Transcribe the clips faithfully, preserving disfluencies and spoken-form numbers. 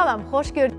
Salam, xoş gördük.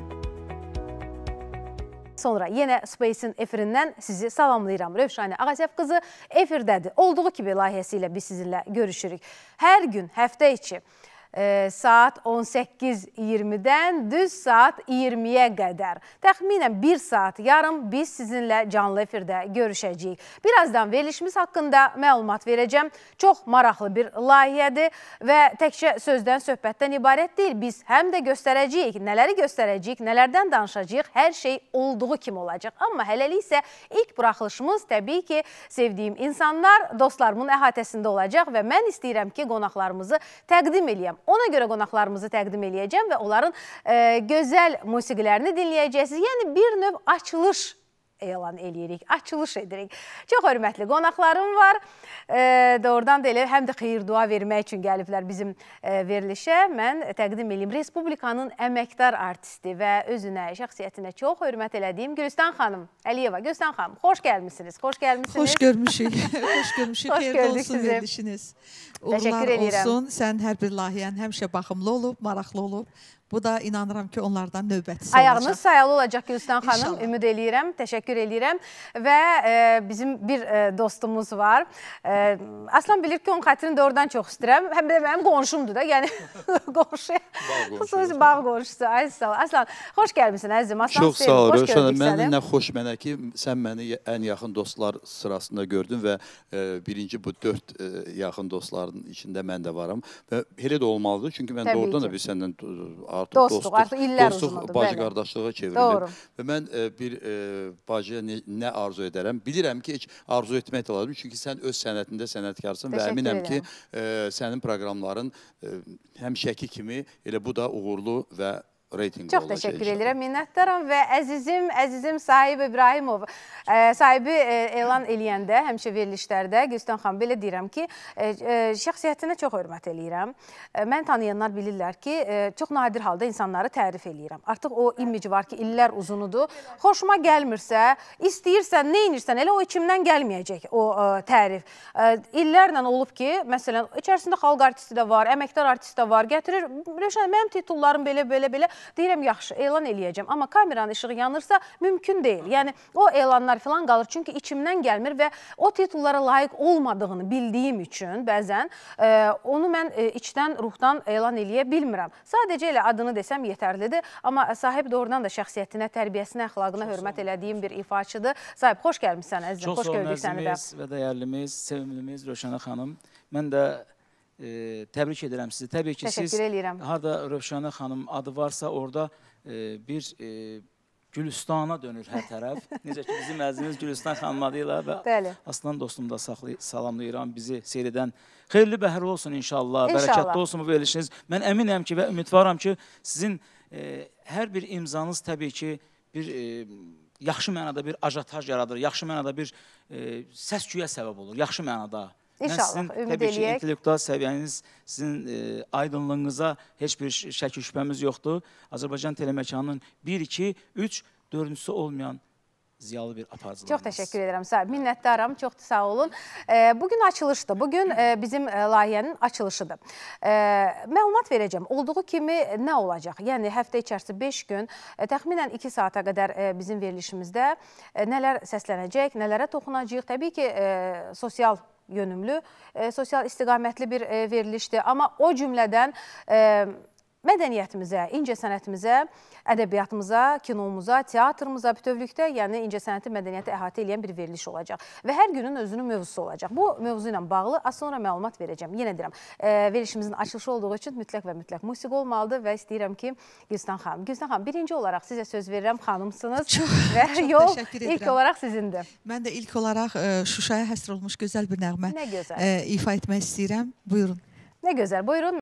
Sonra yenə Space-in efirindən sizi salamlayıram. Rövşani Ağasəf qızı efirdədir. Olduğu kimi layihəsi ilə biz sizinlə görüşürük. Hər gün, həftə içi e, saat on səkkiz iyirmidən düz saat iyirmiyə qədər, təxminən bir saat yarım biz sizinlə canlı efirdə görüşəcəyik. Birazdan verilişimiz haqqında məlumat verəcəm. Çox maraqlı bir layihədir və təkcə sözdən, söhbətdən ibarət deyil. Biz həm də göstərəcəyik, nələri göstərəcəyik, nələrdən danışacağıq, hər şey olduğu kimi olacaq. Amma hələlik isə ilk buraxılışımız təbii ki, sevdiyim insanlar, dostlarımın əhatəsində olacaq və mən istəyirəm ki, qonaqlarımızı təqdim eləyəm. Ona görə qonaqlarımızı təqdim eləyəcəm və onların e, gözəl musiqilərini dinləyəcəksiniz. Yəni bir növ açılış elan eləyirik, açılış edirik. Çox hörmətli qonaqlarım var. E, doğrudan da elə həm də xeyir-dua vermək üçün gəliblər bizim e, verilişə. Mən təqdim edeyim Respublikanın əməkdar artisti və özünə, şəxsiyyətinə çox hörmət elədiyim Gülüstan xanım Əliyeva. Gülüstan xanım, xoş gəlmişsiniz. Xoş gəlmişsiniz. Xoş görmüşük. Xoş görmüşük. Xeyirli olsun verilişiniz. Uğurlar olsun. Sən hər bir layihən həmişə baxımlı olub, maraqlı olub. Bu da inanıram ki, onlardan növbətisi olacaq. Ayağınız sayalı olacaq Gülüstan xanım, İnşallah. ümid eləyirəm, təşəkkür eləyirəm. Və e, bizim bir e, dostumuz var. E, Aslan bilir ki, onun xətrini də oradan çox istəyirəm. Həm də mənim qonşumdur da, yəni qonşu, xüsusi bağ qonşusu. Ay, sağ ol. Aslan, xoş gəlmişsin əzizim. Aslan, çox sağ ol, Rövşan. Mən nə xoş mənə ki, sən məni ən yaxın dostlar sırasında gördün və e, birinci bu dörd e, yaxın dostların içində mən də varam. Və elə də olmalıdır, çünki mən doğrudan da bir səndən artıq dostluq, dostluq, artıq illər dostluq, uzunudur. bacı qardaşlığa çevrilir. Və mən e, bir e, bacıya nə, nə arzu edərəm? Bilirəm ki, heç arzu etmək də lazım. Çünki sən öz sənətində sənətkarsan və əminəm ki, e, sənin proqramların e, həm şəki kimi elə bu da uğurlu və reytinqli çox olacaq. Çox təşəkkür edirəm, minnətdaram və əzizim, əzizim Sahib İbrahimov. E, sahibi e, elan eləyəndə, həmişə verilişlərdə, Gülüstan xanım, belə deyirəm ki, e, e, şəxsiyyətinə çox hörmət eləyirəm. E, mən tanıyanlar bilirlər ki, e, çox nadir halda insanları tərif eləyirəm. Artıq o imici var ki, illər uzunudur. Xoşuma gəlmirsə, istəyirsən, nə inirsən, elə o içimdən gəlməyəcək o e, tərif. E, illərlə olub ki, məsələn, içərisində xalq artisti də var, əməkdar artisti də var, gətirir, Rövşan, mənim titullarım belə, belə, belə. Deyirəm, yaxşı, elan eləyəcəm. Amma kameranın işığı yanırsa, mümkün deyil. Yəni, o elanlar falan qalır. Çünki içimdən gəlmir və o titullara layiq olmadığını bildiyim üçün bəzən e, onu mən e, içdən, ruhdan elan eləyə bilmirəm. Sadəcə elə adını desəm yetərlidir. Amma sahib doğrudan da şəxsiyyətinə, tərbiyəsinə, əxlaqına hörmət elədiyim bir ifaçıdır. Sahib, xoş gəlmişsən, əzizim. Çox sağ olun, əzizimiz və dəyərlimiz, sevimlimiz Rövşana xanım. Mən də E, təbrik edirəm sizi. Təbii ki, siz harada Rövşana xanım adı varsa, orada e, bir e, Gülüstana dönür hər tərəf. Necə ki, bizim əzimiz Gülüstan xanım adıyla və Aslan dostum da salamlayıram bizi seyr edən. Xeyirli bəhər olsun inşallah, İnşallah. Bərəkətli olsun bu verilişiniz. Mən əminəm ki və ümidvaram ki, sizin e, hər bir imzanız təbii ki, bir e, yaxşı mənada bir ajataj yaradır, yaxşı mənada bir e, səs-küyə səbəb olur, yaxşı mənada. İnşallah, sizin, ümid təbii ki, eləyək. intellektual səviyyəniz, sizin e, aydınlığınıza heç bir şəkil şübhəmiz yoxdur. Azərbaycan teleməkanının bir, iki, üç, dördüncüsü olmayan ziyalı bir aparıcılarımız. Çox təşəkkür edirəm, sahib. Minnətdaram, çox sağ olun. E, bugün açılışdır. Bugün e, bizim e, layihənin açılışıdır. E, məlumat verəcəm. Olduğu kimi nə olacaq? Yəni, həftə içərisində beş gün, e, təxminən iki saata qədər e, bizim verilişimizdə e, nələr səslənəcək, nələrə toxunacaq? Təbii ki, e, sosial yönümlü, e, sosial istiqamətli bir e, verilişdir. Amma o cümlədən e, mədəniyyətimizə, incəsənətimizə, ədəbiyyatımıza, kinomuza, teatrımıza, bütövlükdə, yəni incəsənəti, mədəniyyəti əhatə edən bir veriliş olacaq. Və hər günün özünün mövzusu olacaq. Bu mövzu ilə bağlı az sonra məlumat verəcəm. Yenə deyirəm, e, verilişimizin açılışı olduğu üçün mütləq və mütləq musiqi olmalıdır və istəyirəm ki, Gülüstan xanım. Gülüstan xanım, birinci olaraq sizə söz verirəm, xanımsınız çox, və çox yol ilk olaraq sizindir. Mən də ilk olaraq e, Şuşaya həsr olmuş gözəl bir nəğmə e, ifa etmək istəyirəm. Buyurun. Nə gözəl, buyurun.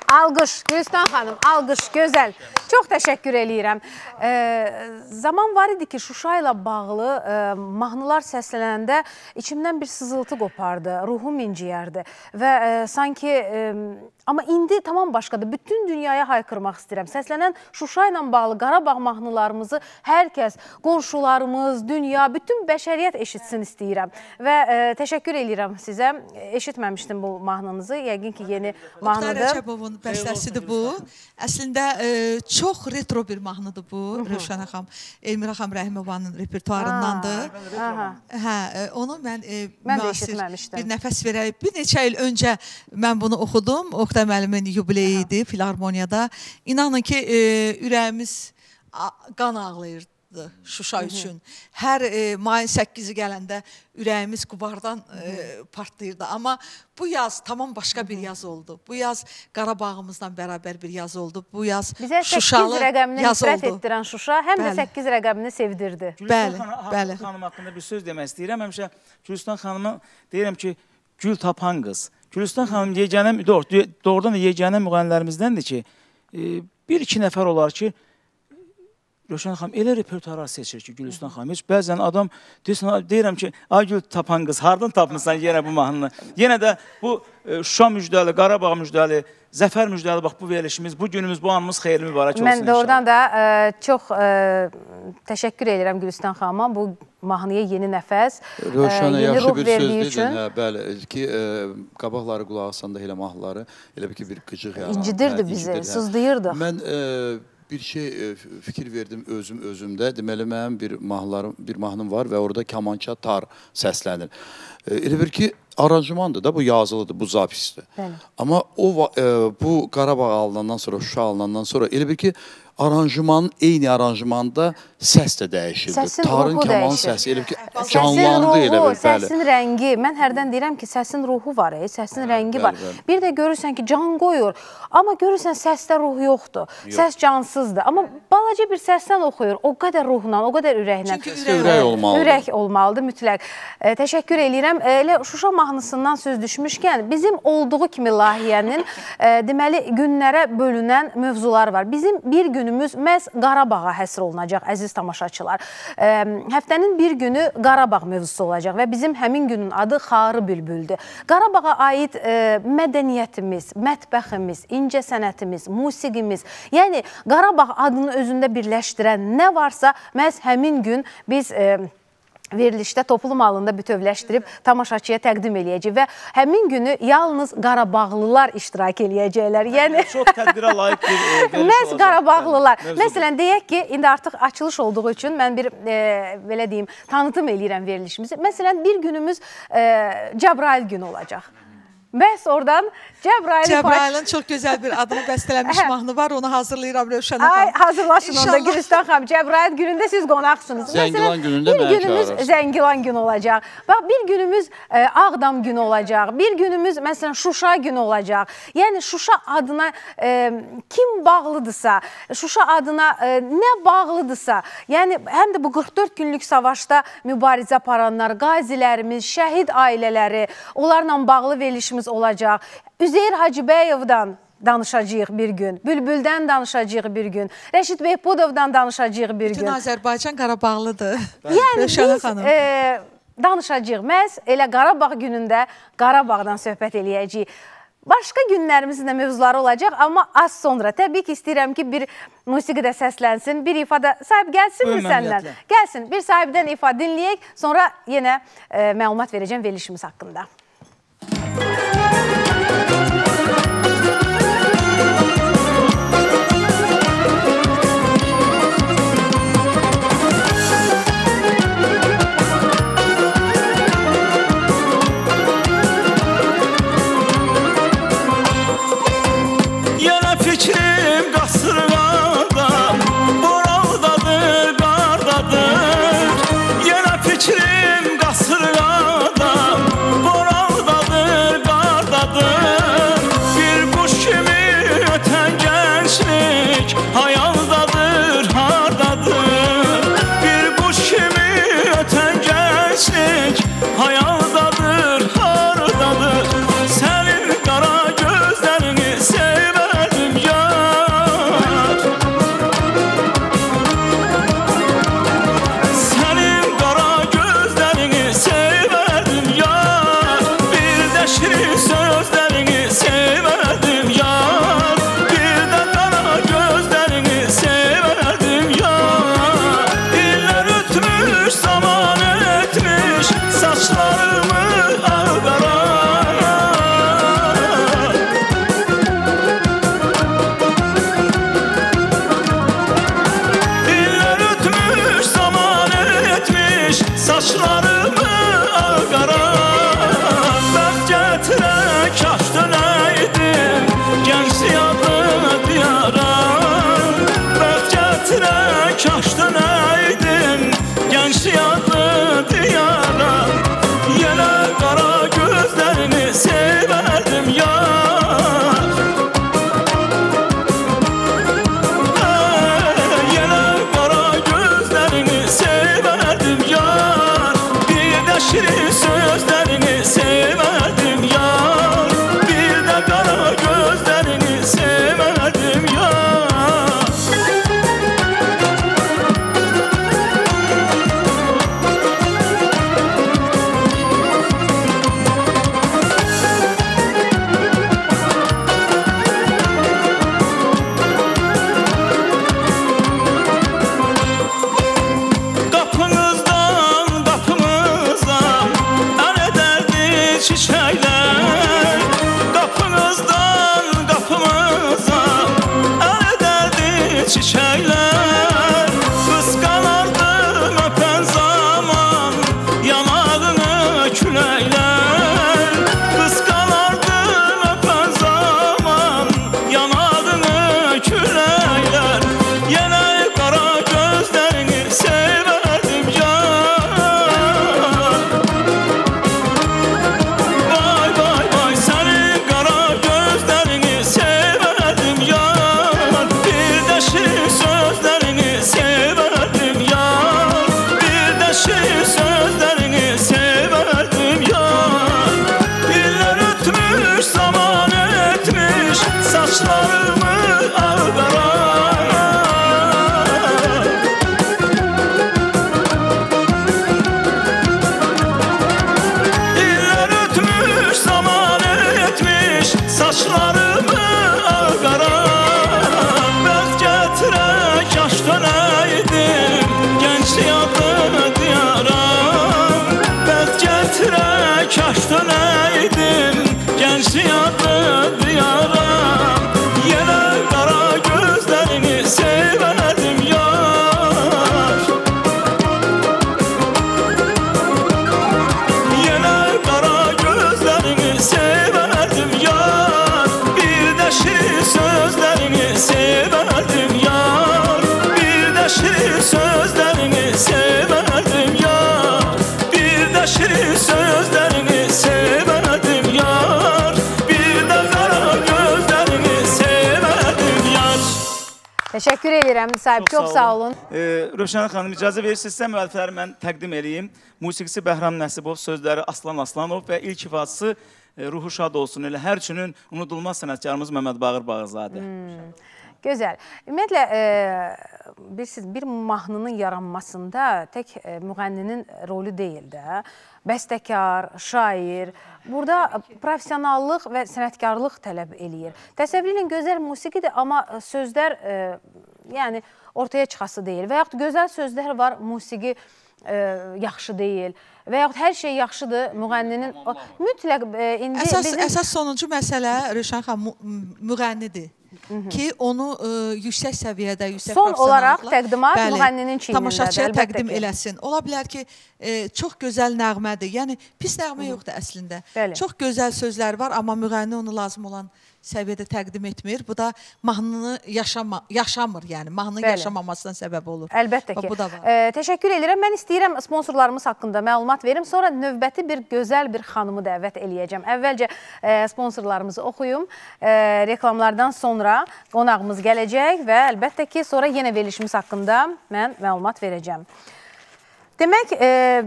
Alqış, Gülüstan xanım, alqış, gözəl. Çox təşəkkür eləyirəm. E, zaman var idi ki, Şuşa ilə bağlı e, mahnılar səslənəndə içimdən bir sızıltı qopardı, ruhum inciyərdi. Və e, sanki, e, amma indi tamam başqadır. Bütün dünyaya haykırmaq istəyirəm. Səslənən Şuşa ilə bağlı Qarabağ mahnılarımızı hər kəs, qonşularımız, dünya, bütün bəşəriyyət eşitsin istəyirəm. Və e, təşəkkür eləyirəm sizə. Eşitməmişdim bu mahnınızı. Yəqin ki, yeni mahnıdır. Oktay Rəcəbovun bəstəsidir bu. Əslində e, çox retro bir mahnıdır bu. Rövşənə xanım, Elmira xanım Rəhimovanın repertuarındandır. Hə, e, onu mən, e, mən də eşitməmişdim. Bir nəfəs verərək, bir neçə il öncə mən bunu oxudum. Oktay müəllimin yubileyi idi Filarmoniyada. İnanın ki, e, ürəyimiz qan ağlayırdı Şuşa üçün. Hər e, mayın səkkizi gələndə ürəyimiz qubardan e, partlayırdı. Amma bu yaz tamam başqa bir yaz oldu. Bu yaz Qarabağımızla bərabər bir yaz oldu. Bu yaz bizə Şuşalı səkkiz rəqəmini yaz nifrət oldu. etdirən Şuşa həm də səkkiz rəqəmini sevdirdi. Bəli, bəli. Gülüstan xanım haqqında bir söz demək istəyirəm. Həmişə Gülüstan xanımı deyirəm ki, gül tapan qız. Gülüstan xanım yeganə, doğrudan da yeganə müğənnilərimizdəndir ki, bir-iki nəfər olar ki, Rövşən xanım elə repertuarlar seçir ki, Gülüstan xanım. Heç bəzən adam deyirəm ki, ay gül tapan qız, hardan tapmışsan yenə bu mahnını? Yenə də bu Şuşa müjdəli, Qarabağ müjdəli, Zəfər müjdəli, bax bu verilişimiz, bu günümüz, bu anımız xeyirli mübarək olsun inşallah. Mən doğrudan da e, çox e, təşəkkür edirəm Gülüstan xanıma bu mahnıya yeni nəfəs, Rövşənə e, yeni ruh verdiyi üçün. Hə, bəli, ki e, qabaqları qulaq asanda elə mahnıları, elə bir ki bir qıcıq yanar. İncidirdi hə, bizi, sızdıyırdı. Mən e, bir şey fikir verdim özüm özümdə. Deməli mənim bir mahnılarım, bir mahnım var və orada kamança tar səslənir. Elə bir ki aranjmandır da bu yazılıdır, bu zapisdir. Bəli. Amma o e, bu Qarabağ alınandan sonra, Şuşa alınandan sonra elə bir ki aranjmanın eyni aranjmanda səs də dəyişirdi. Səsin Tarın ruhu kaman dəyişir. səsi elə bir ki canlandı elə bir. Səsin rəngi, mən hərdən deyirəm ki, səsin ruhu var, e, səsin bəli, rəngi bəli, var. Bəli. Bir də görürsən ki, can qoyur, amma görürsən səsdə ruh yoxdur. Yox. Səs cansızdır, amma balaca bir səsdən oxuyur, o qədər ruhla, o qədər ürəklə. Çünki ürək, ürək olmalıdır. Ürək olmalıdır, mütləq. E, təşəkkür eləyirəm. E, elə Şuşa mahnısından söz düşmüşkən, bizim olduğu kimi layihənin e, deməli günlərə bölünən mövzular var. Bizim bir günümüz məhz Qarabağa həsr olunacaq, əziz tamaşaçılar. E, həftənin bir günü Qarabağ mövzusu olacaq və bizim həmin günün adı Xarı Bülbüldür. Qarabağa aid e, mədəniyyətimiz, mətbəximiz, incə sənətimiz, musiqimiz, yəni Qarabağ adını özündə birləşdirən nə varsa, məhz həmin gün biz e, verilişdə toplum halında bütövləşdirib tamaşaçıya təqdim eləyəcək və həmin günü yalnız Qarabağlılar iştirak eləyəcəklər. Yəni çox tədbirə layiq bir veriş məhz Qarabağlılar. Məsələn, deyək ki, indi artıq açılış olduğu üçün mən bir e, belə deyim, tanıtım eləyirəm verilişimizi. Məsələn, bir günümüz e, Cəbrayıl günü olacaq. Məhz oradan Cəbrayıl... Cəbrayılın çox gözəl bir adını bəstələmiş mahnı var, onu hazırlayıram Rövşənə xanım. Ay, hazırlaşın onda Gülüstan xanım. Cəbrayıl günündə siz qonaqsınız. Zəngilan günündə mənə çağırırsınız. Bir günümüz Zəngilan günü olacaq. Bax, bir günümüz e, Ağdam günü olacaq. Bir günümüz, məsələn, Şuşa günü olacaq. Yəni, Şuşa adına e, kim bağlıdırsa, Şuşa adına e, nə bağlıdırsa, yəni, həm də bu qırx dörd günlük savaşda mübarizə aparanlar, qazilərimiz, şəhid ailələri, onlarla bağlı verilişimiz olacaq. Üzeyir Hacıbəyovdan danışacağıq bir gün, Bülbüldən danışacağıq bir gün, Rəşid Behbudovdan danışacağıq bir gün. Bütün Azərbaycan Qarabağlıdır. Yəni biz e, danışacağıq. Məhz elə Qarabağ günündə Qarabağdan söhbət eləyəcəyik. Başqa günlərimizin də mövzuları olacaq, amma az sonra. Təbii ki, istəyirəm ki, bir musiqi də səslənsin, bir ifada sahib gəlsinmi səndən? Gəlsin, bir sahibdən ifa dinləyək, sonra yenə e, məlumat verəcəm verilişimiz haqqında. Bora saçlarımı ağdara. İller ötmüş, zaman etmiş saçlarımı ağdara. Bəz gətirək yaş dönəydim gençlik adlı diyara. Bəz gətirək yaş dönəydim gençlik adlı diyara. Yenə qara gözlərini sevərdim yar. Yenə qara gözlərini sevərdim yar. Bir də şirin sözlərini sevərdim yar. Bir də şirin sözlərini sevərdim yar. Bir də şirin sözlərini sevərdim yar. Bir də qara gözlərini sevərdim yar. Təşəkkür edirəm sahib, çox sağ olun. Ee, Rövşənə xanım, icazə verirsinizsə müəllifləri mən təqdim edeyim. Musiqisi Bəhram Nəsibov, sözləri Aslan Aslanov və ilk ifadası e, ruhu şad olsun. Elə hər üçünün unudulmaz sənətkarımız Məmməd Bağır Bağırzadə. Hmm, gözəl. Ümumiyyətlə, e, bilirsiniz, bir mahnının yaranmasında tək e, müğənninin rolü deyil də. Bəstəkar, şair, burada profesionallıq və sənətkarlıq tələb eləyir. Təsəvvür edin, gözəl musiqidir, amma sözlər e, yəni ortaya çıxası deyil. Və yaxud gözəl sözlər var, musiqi e, yaxşı deyil. Və yaxud hər şey yaxşıdır, müğənninin o, mütləq e, indi əsas, bizim... Əsas sonuncu məsələ Rövşən xanım müğənnidir. Hı -hı. Ki onu e, yüksək səviyyədə, yüksək son olaraq təqdimat bəli, müğənninin çiynindədir. Tamaşaçıya təqdim ki. eləsin. Ola bilər ki, e, çox gözəl nəğmədir. Yəni, pis nəğmə Hı -hı. yoxdur əslində. Bəli. Çox gözəl sözlər var, amma müğənni onu lazım olan səviyyədə təqdim etmir. Bu da mahnını yaşama, yaşamır, yəni mahnının Bəli. yaşamamasına səbəb olur. Əlbəttə ki. Bu da var. E, təşəkkür edirəm. Mən istəyirəm sponsorlarımız haqqında məlumat verim. Sonra növbəti bir gözəl bir xanımı dəvət eləyəcəm. Əvvəlcə e, sponsorlarımızı oxuyum. E, reklamlardan sonra qonağımız gələcək və əlbəttə ki, sonra yenə verilişimiz haqqında mən məlumat verəcəm. Demək, e,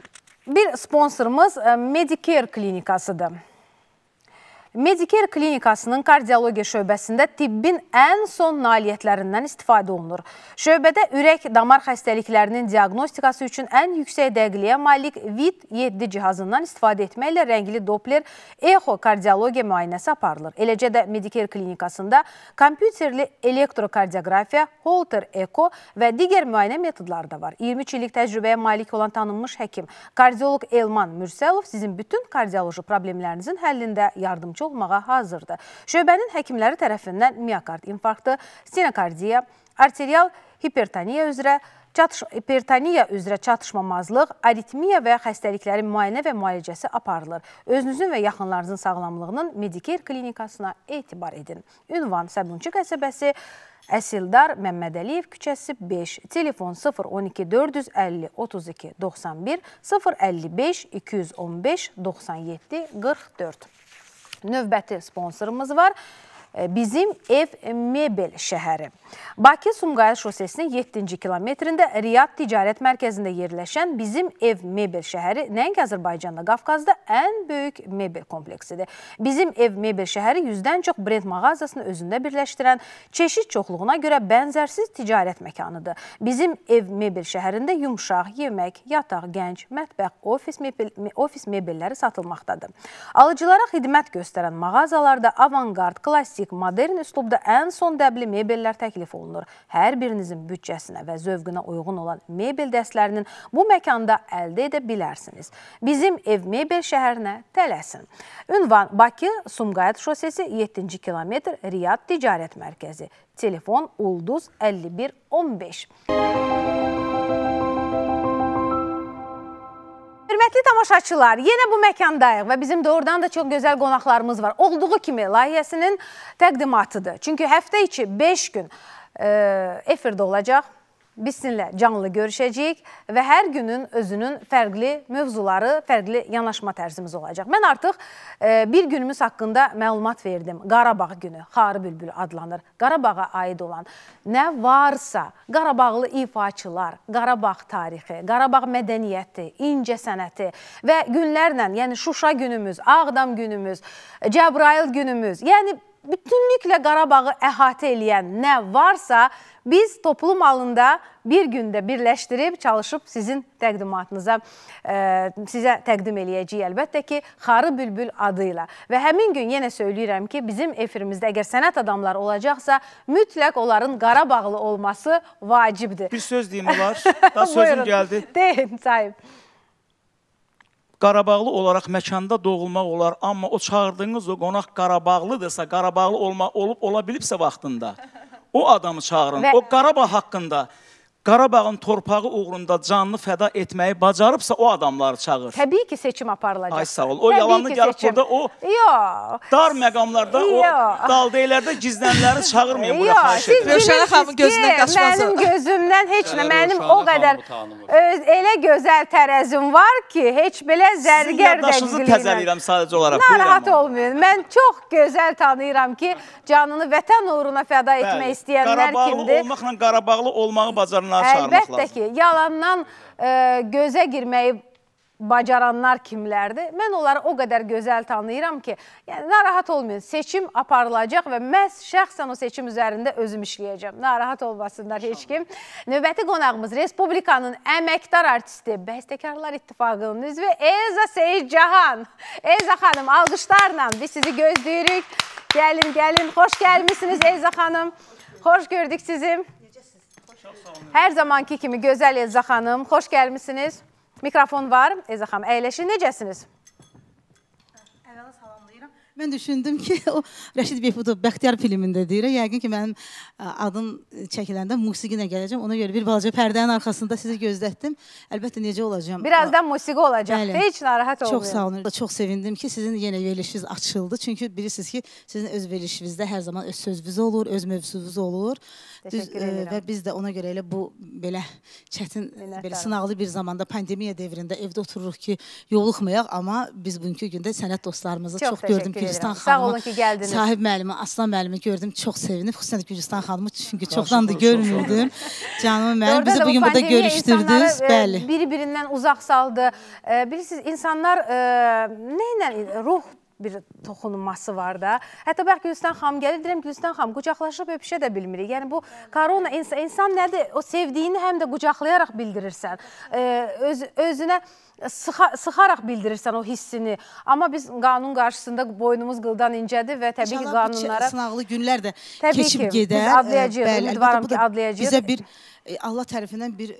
bir sponsorumuz e, Medicare klinikasıdır. Medicare klinikasının kardiologiya şöbəsində tibbin ən son nailiyyətlərindən istifadə olunur. Şöbədə ürək damar xəstəliklərinin diaqnostikası üçün ən yüksək dəqiqliyə malik V I D yeddi cihazından istifadə etməklə rəngli Doppler echokardiologiya müayinəsi aparılır. Eləcə də Medicare klinikasında kompüterli elektrokardiografiya, Holter Echo və digər müayinə metodları da var. iyirmi üç illik təcrübəyə malik olan tanınmış həkim, kardioloq Elman Mürsəlov sizin bütün kardioloji problemlərinizin həllində yardımcı olmağa hazırdır. Şöbənin həkimləri tərəfindən miokard infarktı, stenokardiya, arterial hipertoniya üzrə, çatış hipertoniya üzrə çatışmamazlıq, aritmiya və xəstəliklərin müayinə və müalicəsi aparılır. Özünüzün və yaxınlarınızın sağlamlığının Medicare klinikasına etibar edin. Ünvan Səbunçu qəsəbəsi, Əsildar Məmmədəliyev küçəsi beş, telefon sıfır on iki dörd yüz əlli otuz iki doxsan bir, sıfır əlli beş iki yüz on beş doxsan yeddi qırx dörd. Növbəti sponsorumuz var. Bizim Ev Mebel şəhəri. Bakı-Sumqayıt şosesinin yeddinci kilometrində Riyad Ticarət Mərkəzində yerləşən Bizim Ev Mebel şəhəri nəinki Azərbaycanda, Qafqazda ən böyük mebel kompleksidir. Bizim Ev Mebel şəhəri yüzdən çox brend mağazasını özündə birləşdirən çeşid çoxluğuna görə bənzərsiz ticarət məkanıdır. Bizim Ev Mebel şəhərində yumşaq, yemək, yataq, gənc, mətbəx, ofis, mebel, ofis mebelləri satılmaqdadır. Alıcılara xidmət göstərən mağazalarda avangard, klassik, modern üslubda ən son dəbli mebellər təklif olunur. Hər birinizin büdcəsinə və zövqünə uyğun olan mebel dəstlərinin bu məkanda əldə edə bilərsiniz. Bizim Ev Mebel şəhərinə tələsin. Ünvan Bakı-Sumqayıt şosesi yeddinci kilometr Riyad Ticarət Mərkəzi. Telefon Ulduz əlli bir on beş. Hörmətli tamaşaçılar, yenə bu məkandayıq və bizim doğrudan da çox gözəl qonaqlarımız var. Olduğu kimi layihəsinin təqdimatıdır. Çünki həftə içi beş gün e, efirdə olacaq. Biz sizinlə canlı görüşəcəyik və hər günün özünün fərqli mövzuları, fərqli yanaşma tərzimiz olacaq. Mən artıq e, bir günümüz haqqında məlumat verdim. Qarabağ günü, Xarı Bülbül adlanır. Qarabağa aid olan nə varsa, Qarabağlı ifaçılar, Qarabağ tarixi, Qarabağ mədəniyyəti, incə sənəti və günlərlə, yəni Şuşa günümüz, Ağdam günümüz, Cəbrayıl günümüz, yəni bütünlüklə Qarabağı əhatə eləyən nə varsa, biz toplum halında bir gündə birləşdirib, çalışıb sizin təqdimatınıza, sizə təqdim eləyəcəyik əlbəttə ki, Xarı Bülbül adıyla. Və həmin gün yenə söyləyirəm ki, bizim efirimizdə əgər sənət adamları olacaqsa, mütləq onların Qarabağlı olması vacibdir. Bir söz deyim olar, daha sözüm gəldi. Deyin, sahib. Qarabağlı olaraq məkanda doğulmaq olar, amma o çağırdığınız o qonaq Qarabağlıdırsa, Qarabağlı olma, olub ola bilibsə vaxtında, o adamı çağırın. Və... O Qarabağ haqqında, Qarabağın torpağı uğrunda canlı fəda etməyi bacarıbsa o adamları çağır. Təbii ki, seçim aparılacaq. Ay sağ ol. O yalanı gəlib burada o Yo. dar məqamlarda, Yo. o daldeylərdə gizlənləri çağırmayın bura xahiş edir. Rövşənə xanımın gözündən qaçmaz. Mənim gözümdən heç nə, mənim o qədər öz, elə gözəl tərəzim var ki, heç belə zərgər dəqiliyle. Sizin yaddaşınızı təzələyirəm sadəcə olaraq. Narahat olmayın. Mən çox gözəl tanıyıram ki, canını vətən uğruna fəda etmək istəyənlər kimdir? Qarabağlı olmaqla Qarabağlı olmağı bacaranlar. Əlbəttə ki, yalandan e, gözə girməyi bacaranlar kimlərdir? Mən onları o qədər gözəl tanıyıram ki, yəni narahat olmayın, seçim aparılacaq və məhz şəxsən o seçim üzərində özüm işləyəcəm. Narahat olmasınlar heç kim. Növbəti qonağımız Respublikanın əməkdar artisti, Bəstəkarlar İttifaqının üzvü Elza Seyidcahan. Elza xanım, alqışlarla biz sizi gözləyirik. Gəlin, gəlin, xoş gəlmişsiniz Elza xanım. Xoş gördük sizi. Hər zamanki kimi gözəl Elza xanım, xoş gəlmişsiniz. Mikrofon var. Elza xanım, əyləşin, necəsiniz? Əvvəla salamlayıram. Mən düşündüm ki, o Rəşid Behbudov Bəxtiyar filmində deyir. Yəqin ki, mənim adım çəkiləndə musiqi ilə gələcəm. Ona görə bir balaca pərdənin arxasında sizi gözlətdim. Əlbəttə, necə olacağım? Birazdan musiqi olacaq. Bəli. Heç narahat olmayın. Çox sağ olun. Çox sevindim ki, sizin yenə verilişiniz açıldı. Çünki bilirsiniz ki, sizin öz verilişinizdə hər zaman öz sözünüz olur, öz mövzunuz olur. Düz, e, və biz də ona görə elə bu belə çətin, belə sınaqlı bir zamanda pandemiya devrində evdə otururuq ki, yoluxmayaq, amma biz bugünkü gündə sənət dostlarımızı çox, çox gördüm. Gülüstan xanımı, Sahib müəllimi, Aslan müəllimi gördüm, çox sevindim. Xüsusən də Gülüstan xanımı, çünki çoxdan da görmürdüm. Canım mənim, bizi bugün burada görüşdürdünüz. Bir-birindən uzaq saldı. Bilirsiniz, insanlar nə ilə ruh bir toxunulması var da. Hətta bəlkə Gülüstan xanım gəlir, deyirəm Gülüstan xanım, qucaqlaşıb öpüşə də bilmirik. Yəni bu korona, insan, insan nədir? O sevdiyini həm də qucaqlayaraq bildirirsən. Öz, özünə sıxa, sıxaraq bildirirsən o hissini. Amma biz qanun qarşısında boynumuz qıldan incədir və təbii ki, qanunlara... Sınaqlı günlər də təbii keçib ki, gedər. Biz adlayacağıq, ümidvaram ki, adlayacağıq. Bizə bir, Allah tərəfindən bir...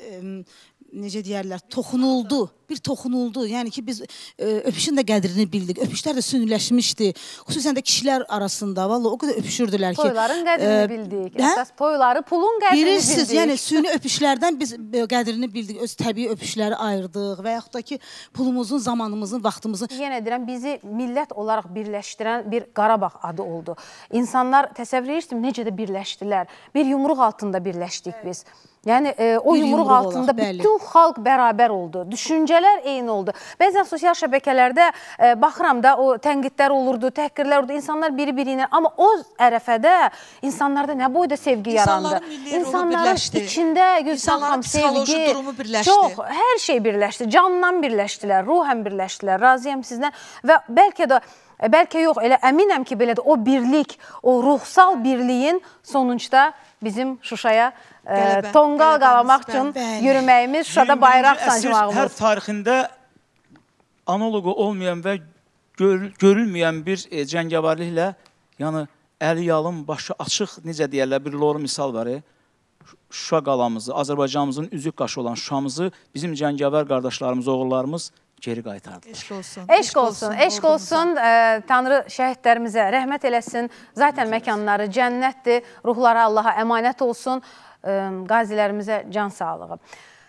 necə deyərlər, toxunuldu, bir toxunuldu. Yəni ki, biz e, öpüşün də qədrini bildik. Öpüşlər də sünniləşmişdi. Xüsusən də kişilər arasında, vallahi o qədər öpüşürdülər ki. Toyların qədrini e, bildik. Əsas toyları, pulun qədrini bilirsiniz, bildik. Yəni süni öpüşlərdən biz qədrini bildik. Öz təbii öpüşləri ayırdıq və yaxud da ki, pulumuzun, zamanımızın, vaxtımızın. Yenə deyirəm, bizi millət olaraq birləşdirən bir Qarabağ adı oldu. İnsanlar təsəvvür edirsiniz, necə də birləşdilər. Bir yumruq altında birləşdik biz. Yəni e, o bir yumruq altında olaq, bütün xalq bərabər oldu, düşüncələr eyni oldu. Bəzən sosial şəbəkələrdə e, baxıram da o tənqidlər olurdu, təhqirlər olurdu, insanlar biri-biri ilə. Amma o ərəfədə insanlarda nə boyda sevgi yarandı. İnsanların içində Gülüstan xanım sevgi, çox, hər şey birləşdi, candan birləşdilər, ruhən birləşdilər, razıyam sizdən və bəlkə də Bəlkə yox, elə əminəm ki, belədir, o birlik, o ruhsal birliyin sonuncda bizim Şuşaya e, tonqal qalamaq üçün yürüməyimiz, Şuşada bayraq sancmağımız. Hər tarixində analogu olmayan və gör, görülməyən bir e, cəngəvarliklə, yəni əli yalın, başı açıq, necə deyərlər, bir loru misal var. E, Şuşa qalamızı, Azərbaycanımızın üzük qaşı olan Şuşamızı bizim cəngəvar qardaşlarımız, oğullarımız geri qaytardılar. Eşq olsun. Eşq olsun, eşq olsun. E, Tanrı şəhidlərimizə rəhmət eləsin. Zaten məkanları cənnətdir. Ruhları Allaha əmanət olsun. E, qazilərimizə can sağlığı.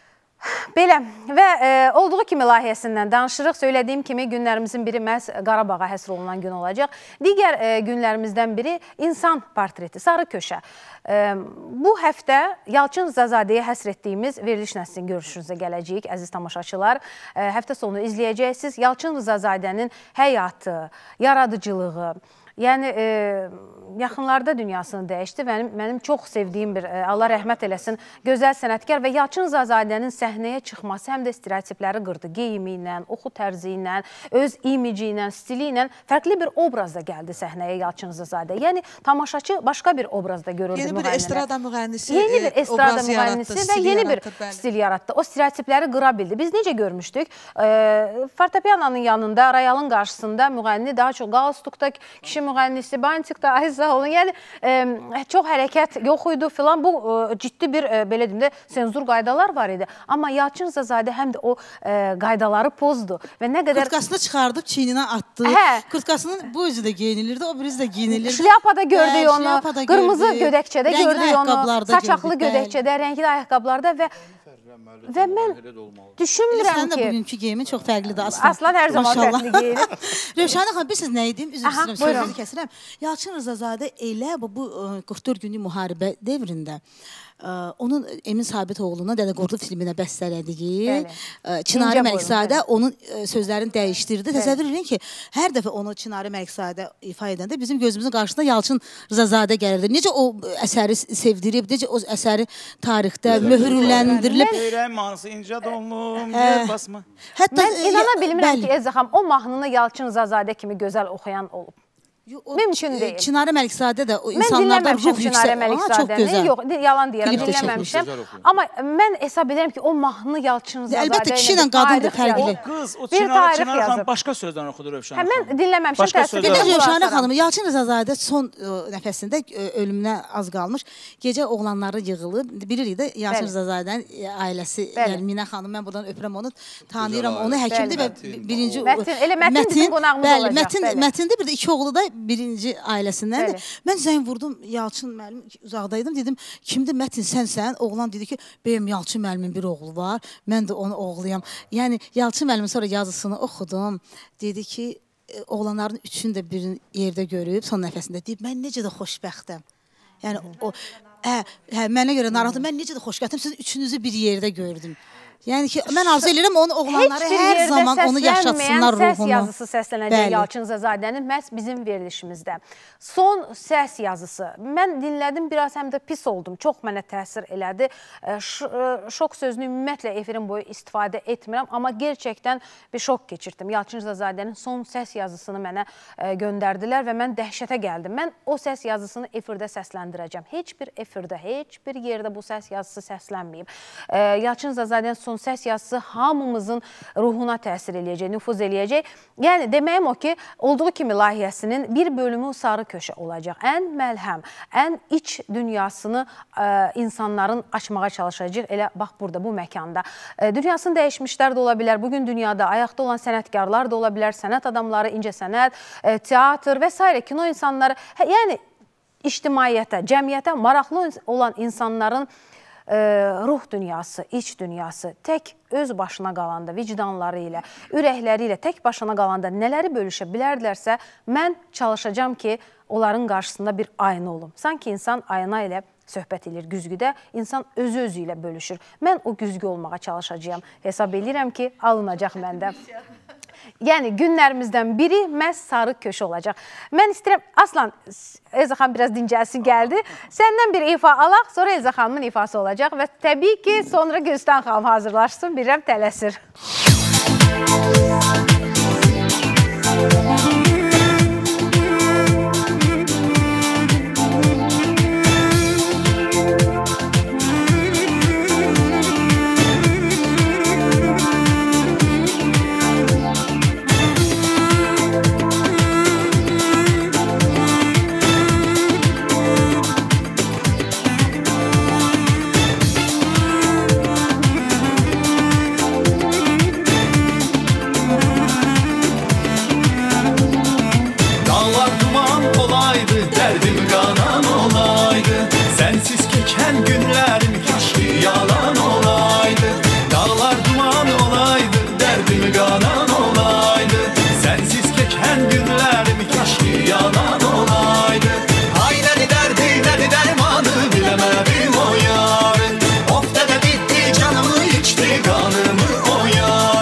Belə və e, olduğu kimi layihəsindən danışırıq. Söylədiyim kimi günlərimizin biri məhz Qarabağa həsr olunan gün olacaq. Digər e, günlərimizdən biri insan portreti, Sarı Köşə. E, bu həftə Yalçın Zazadəyə həsr etdiyimiz veriliş nəslinin görüşünüzə gələcəyik, əziz tamaşaçılar. E, həftə sonu izləyəcəksiniz. Yalçın Zazadənin həyatı, yaradıcılığı, Yəni, e, yaxınlarda dünyasını dəyişdi. Mənim, mənim çox sevdiyim bir, e, Allah rəhmət eləsin, gözəl sənətkar və Yalçın Zazadənin səhnəyə çıxması həm də stereotipləri qırdı. Geyimi ilə, oxu tərzi ilə, öz imici ilə, stili ilə fərqli bir obrazda gəldi səhnəyə Yalçın Zazadə. Yəni, tamaşaçı başqa bir obrazda görürdü müğənnini. Yeni bir estrada müğənnisi, yeni bir estrada obraz müğənnisi yaratdı, və yeni bir yaratdı, stil yaratdı. O stereotipləri qıra bildi. Biz necə görmüşdük? E, fortepiananın yanında, rayalın qarşısında müğənni daha çox qalstukda kişi müğənnisi, bantikda, ahizah olun. Yəni, e, çox hərəkət yox idi filan. Bu e, ciddi bir, e, belə deyim də, senzur qaydalar var idi. Amma Yalçın Zazadə həm də o e, qaydaları pozdu. Və nə qədər... Kurtkasını çıxardıb, çiyninə atdı. Hə. Kurtkasının bu üzü də giyinilirdi, o birisi də giyinilirdi. Şlyapada gördük Hə, onu, şlyapada qırmızı gördük, gödəkçədə rəngli gördük onu, ayaqqabılarda saçaqlı gördük, gödəkçədə, rəngli ayaqqabılarda və və mən düşünmürəm Sənin də ki... bugünkü geyimin çox fərqlidir Aslan. Aslan hər zaman Maşallah. fərqli geyinir. Rövşənə xanım, bilirsiniz nə idim? Üzr Aha, istəyirəm, buyurun. sözünüzü kəsirəm. Yalçın Rızazadə elə bu, bu e, qırx dörd günlük müharibə devrində e, onun Emin Sabitoğlu'na Dədə Qorqud filminə bəstələdiyi e, Çinari Məlikzadə onun e, sözlərini dəyişdirdi. Təsəvvür edin ki, hər dəfə onu Çinari Məlikzadə ifa edəndə bizim gözümüzün qarşısında Yalçın Rızazadə gəlirdi. Necə o əsəri sevdirib, necə o əsəri tarixdə möhürləndirilib. Ürək mahnısı incə donlum, yer basma. Hətta, Mən inana bilmirəm bəli. ki, Ezəxam, o mahnını Yalçın Zazadə kimi gözəl oxuyan olub. O, Mümkün deyil. Çinari Məlikzadə də o Mən insanlardan ruh dinləməmişəm Çinari Məlikzadəni. Yox, yalan deyirəm, Klip də dinləməmişəm. Amma mən hesab edirəm ki, o mahnı Yalçın Zazadə Əlbəttə, kişi ilə qadın da fərqli. O qız, o Bir Çinari tarix Çinari xanım yazıb. başqa sözdən oxudu Rövşən Hə, xanım. mən dinləməmişəm, Başqa təəssüf sözlər Bir də edirəm. Rövşənə xanım, Yalçın Rızazadə son ə, nəfəsində ə, ölümünə az qalmış. Gecə oğlanları yığılıb, bilirik də Yalçın Bəli. Rızazadənin ə, ailəsi, Bəli. yəni Minə xanım, mən buradan öpürəm onu, tanıyıram onu, həkimdir və Mətin. birinci... Mətin, elə Mətin bizim qonağımız bəli, olacaq, Mətin, bəli. Mətində bir də iki oğlu da birinci ailəsindəndir. Bəli. Mən zəng vurdum, Yalçın müəllim uzaqdaydım, dedim, kimdir Mətin, sənsən? Oğlan dedi ki, bəyəm Yalçın müəllimin bir oğlu var, mən də onu oğluyam. Yəni, Yalçın müəllimin sonra yazısını oxudum, dedi ki, e, oğlanların üçünü də bir yerdə görüb, son nəfəsində deyib, mən necə də xoşbəxtəm. Yəni, o, hə, hə, mənə görə narahatım, mən necə də xoşbəxtəm, sizin üçünüzü bir yerdə gördüm. Yəni ki, mən arzu edirəm onu oğlanları hər zaman onu yaşatsınlar ruhunu. Səs yazısı səslənəcək Yalçın Zazadənin məhz bizim verilişimizdə. Son səs yazısı. Mən dinlədim, biraz həm də pis oldum. Çox mənə təsir elədi. Şok sözünü ümumiyyətlə efirin boyu istifadə etmirəm, amma gerçəkdən bir şok keçirdim. Yalçın Zazadənin son səs yazısını mənə göndərdilər və mən dəhşətə gəldim. Mən o səs yazısını efirdə səsləndirəcəm. Heç bir efirdə, heç bir yerdə bu səs yazısı səslənməyib. Yalçın Zazadənin son səs yazısı hamımızın ruhuna təsir eləyəcək, nüfuz eləyəcək. Yəni, deməyim o ki, olduğu kimi layihəsinin bir bölümü sarı köşə olacaq. Ən məlhəm, ən iç dünyasını ə, insanların açmağa çalışacaq. Elə bax burada, bu məkanda. Ə, dünyasını dəyişmişlər də ola bilər. Bugün dünyada ayaqda olan sənətkarlar da ola bilər. Sənət adamları, incəsənət, ə, teatr və s. kino insanları. Hə, yəni, ictimaiyyətə, cəmiyyətə maraqlı olan insanların ruh dünyası, iç dünyası tək öz başına qalanda, vicdanları ilə, ürəkləri ilə tək başına qalanda nələri bölüşə bilərlərsə, mən çalışacağam ki, onların qarşısında bir ayna olum. Sanki insan ayna ilə söhbət edir güzgüdə, insan özü-özü ilə bölüşür. Mən o güzgü olmağa çalışacağam. Hesab edirəm ki, alınacaq məndə. Yəni, günlərimizdən biri məhz sarı köşə olacaq. Mən istəyirəm, Aslan, Elza xanım biraz dincəlsin gəldi. Səndən bir ifa alaq, sonra Elza xanımın ifası olacaq və təbii ki, sonra Gülstan xanım hazırlaşsın, bilirəm tələsir.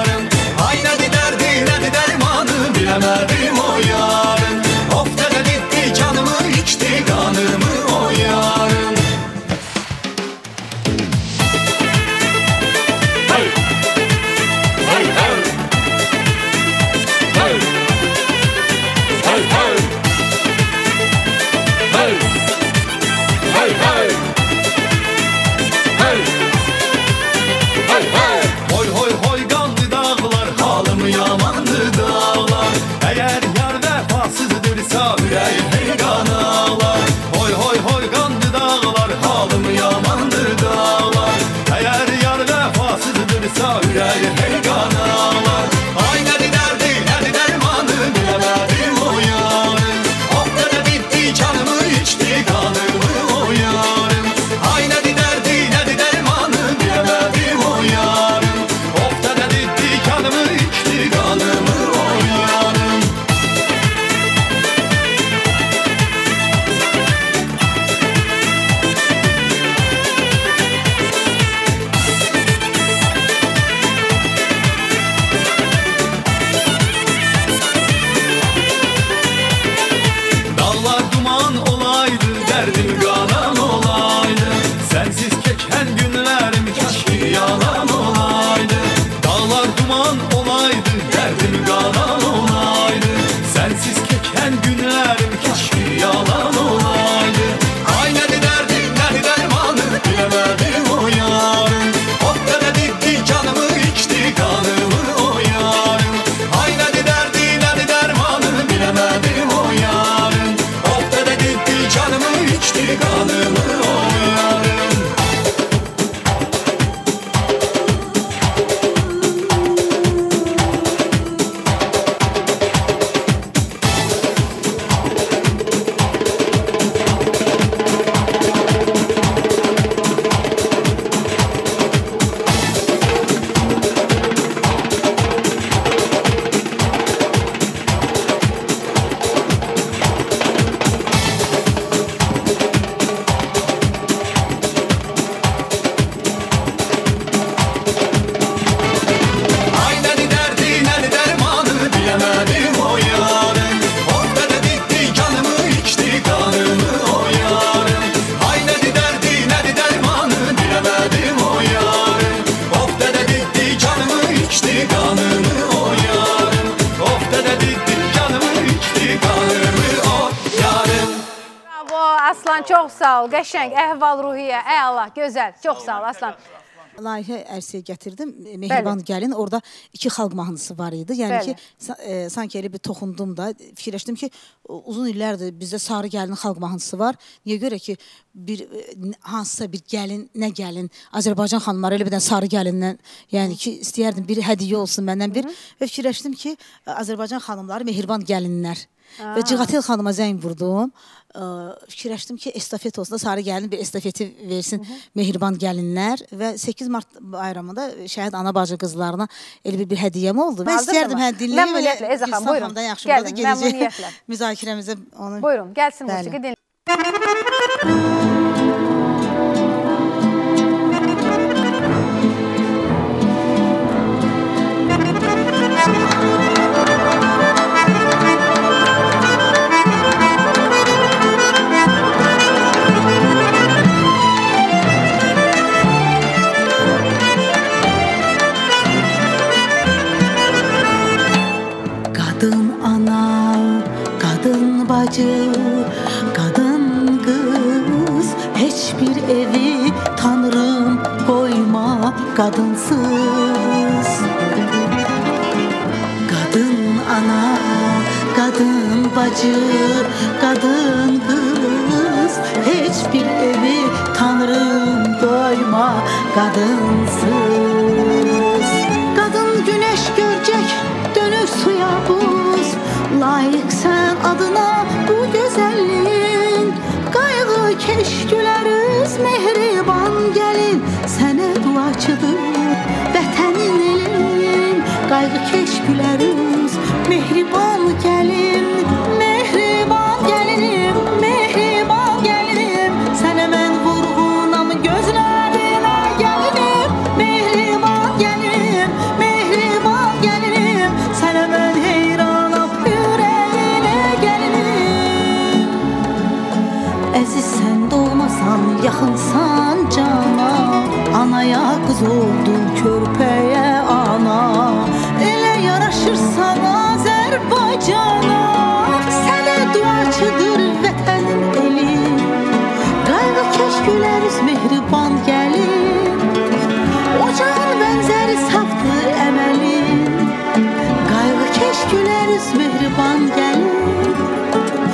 Bilemedim o yarın, of dede bitti fazdırsa ürəyim hey qan ağlar. Hoy hoy hoy qandı dağlar, halım yamandır dağlar. Əgər yar vəfasızdırsa ürəyim hey qan ağlar. Ay nədir dərdi, nədir dərmanı, biləmədim o yarım. Of dərə bitdi, canımı içdi, qanımı o yarım. Ay nədir dərdi, nədir dərmanı, biləmədim o yarım. Of dərə bitdi, canımı içdi, qanımı o yarım. Dağlar duman olaydı, derdim qalan olaydı. Sensiz keçən günlərim keşke yalan olaydı. Dağlar duman olaydı, derdim qalan olaydı. Sensiz keçən günlərim keşke yalan olaydı. Ay nədir dərdim, nədir dərmanı, biləmədim o yarım. Of dərə ditdi, canımı içdi, qanımı o yarım. Ay nədir dərdi, nədir dərmanı, biləmədim o yarım. Of dərə ditdi, canımı içdi, qanımı o yarım. Ay nədir dərdi, nədir dərmanı, biləmədim o yarım. Of dərə ditdi, canımı içdi, qanımı o yarım. Ay nədir dərdi, nədir dərmanı, biləmədim o yarım. Of dərə ditdi, canımı içdi, qanımı o yarım. Of dərə ditdi, canımı içdi, qanımı o yarım. Bravo Aslan, çox sağ ol. Qəşəng, əhval-ruhiyyə, əla, gözəl. Çox sağ ol Aslan. Layihə ərsəyə gətirdim. Mehriban gəlin. Orada iki xalq mahnısı var idi. Yəni Bəli. ki, sa- e, sanki elə bir toxundum da. Fikirləşdim ki, o- uzun illərdir bizdə Sarı gəlin xalq mahnısı var. Niyə görə ki, bir e, hansısa bir gəlin, nə gəlin, Azərbaycan xanımları elə bir dənə Sarı gəlindən, yəni ki, istəyərdim bir hədiyyə olsun məndən bir. Və fikirləşdim ki, Azərbaycan xanımları Mehriban gəlinlər. Və Cığatel xanıma zəng vurdum. Ə, Fikirləşdim ki, estafet olsun da Sarı gəlin bir estafeti versin Mehriban gəlinlər və səkkiz mart bayramında şəhid ana bacı qızlarına elə bir, bir hədiyyəm oldu. Mən Hazırdır istəyərdim mı? hə dinləyim. Məmnuniyyətlə, Ezə xanım, buyurun. Yaxşı, Gəlin, burada gedəcək məmnuniyyətlə. müzakirəmizə onu... Buyurun, gəlsin Bəli. musiqi dinlə. Kadın ana, kadın bacı, kadın kız, hiçbir evi tanrım koyma kadınsız. Kadın ana, kadın bacı, kadın kız, hiçbir evi tanrım koyma kadınsız. Kadın güneş görecek, dönür suya buz. Layık sen adına bu güzelliğin. Kaygı keşküleriz mehriban gelin. Sene duaçıdır vətənin elin. Kaygı keşküleriz mehriban gelin. Mehriban gelinim, mehriban gelinim. Sene ben vurğunam gözlerine gelinim. Mehriban gelinim, mehriban gelinim. Sene ben heyranam yüreğine gelinim. Əziz sen doğmasan, yaxınsan cana. Anaya kız oldun, körpəyə ana. Elə yaraşırsan Azərbaycana. Sənə duaçıdır vətənin eli. Qayğı keşküleriz mehriban gelin. Ocağın benzeri saftır əməlin. Qayğı keşküleriz mehriban gelin.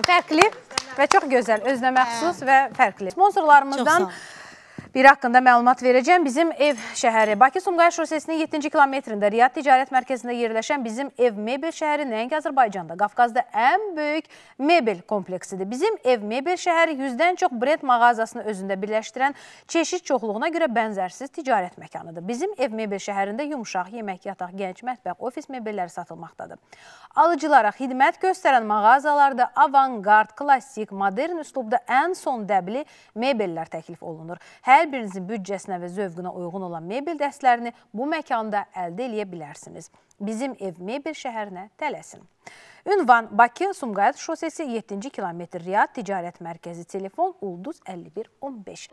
xanım, fərqli və çox gözəl, özünə məxsus və fərqli. Sponsorlarımızdan bir haqqında məlumat verəcəm. Bizim ev şəhəri Bakı-Sumqayıt şosesinin yeddinci kilometrində Riyad Ticarət Mərkəzində yerləşən bizim ev mebel şəhəri nəinki Azərbaycanda, Qafqazda ən böyük mebel kompleksidir. Bizim ev mebel şəhəri yüzdən çox brend mağazasını özündə birləşdirən çeşid çoxluğuna görə bənzərsiz ticarət məkanıdır. Bizim ev mebel şəhərində yumuşaq, yemək, yataq, gənc, mətbəx, ofis mebelləri satılmaqdadır. Alıcılara xidmət göstərən mağazalarda avangard, klassik, modern üslubda ən son dəbli mebellər təklif olunur. Hər Hər birinizin büdcəsinə və zövqünə uyğun olan mebel dəstlərini bu məkanda əldə edə bilərsiniz. Bizim ev mebel şəhərinə tələsin. Ünvan Bakı-Sumqayıt şosesi yeddinci kilometr Riyad Ticarət Mərkəzi, telefon ulduz əlli bir on beş.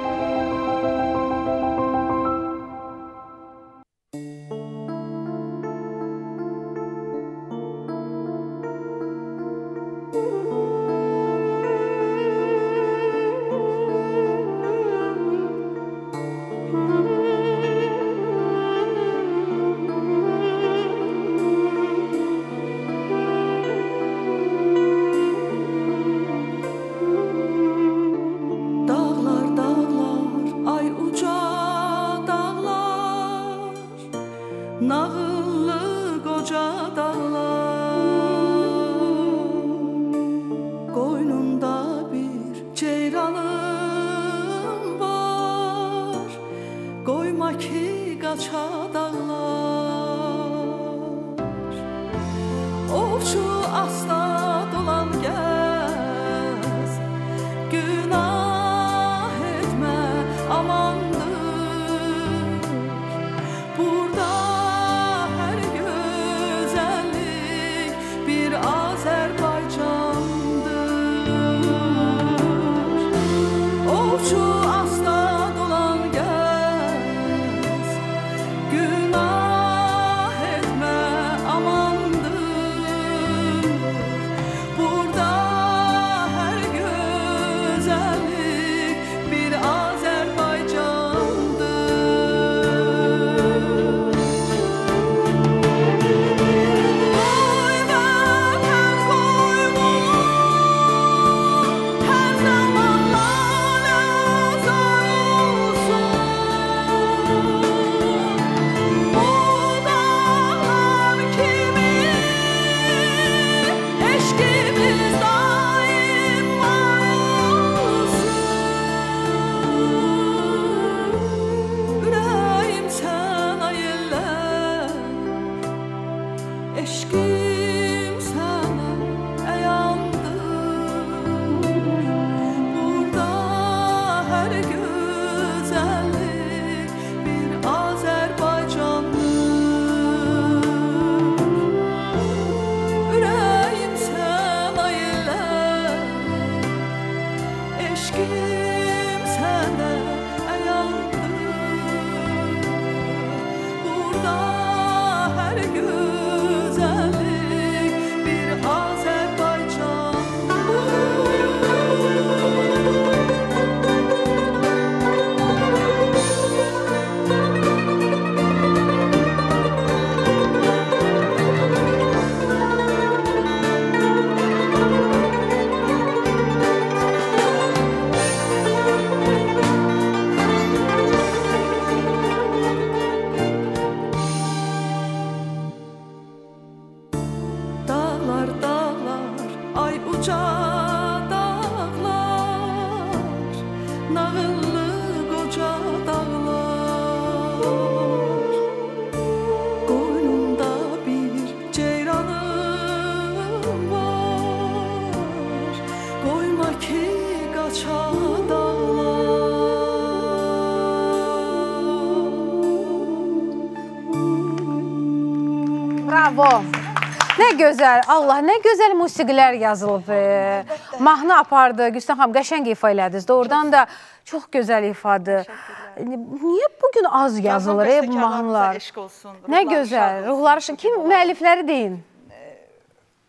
Bravo. Nə gözəl, Allah, nə gözəl musiqilər yazılıb. Mahnı apardı, Güstan xanım, qəşəng ifa elədiniz. Doğrudan da çox gözəl ifadır. Niyə bugün az yazılır e, bu mahnılar? Nə gözəl, ruhları şın. Kim müəllifləri deyin?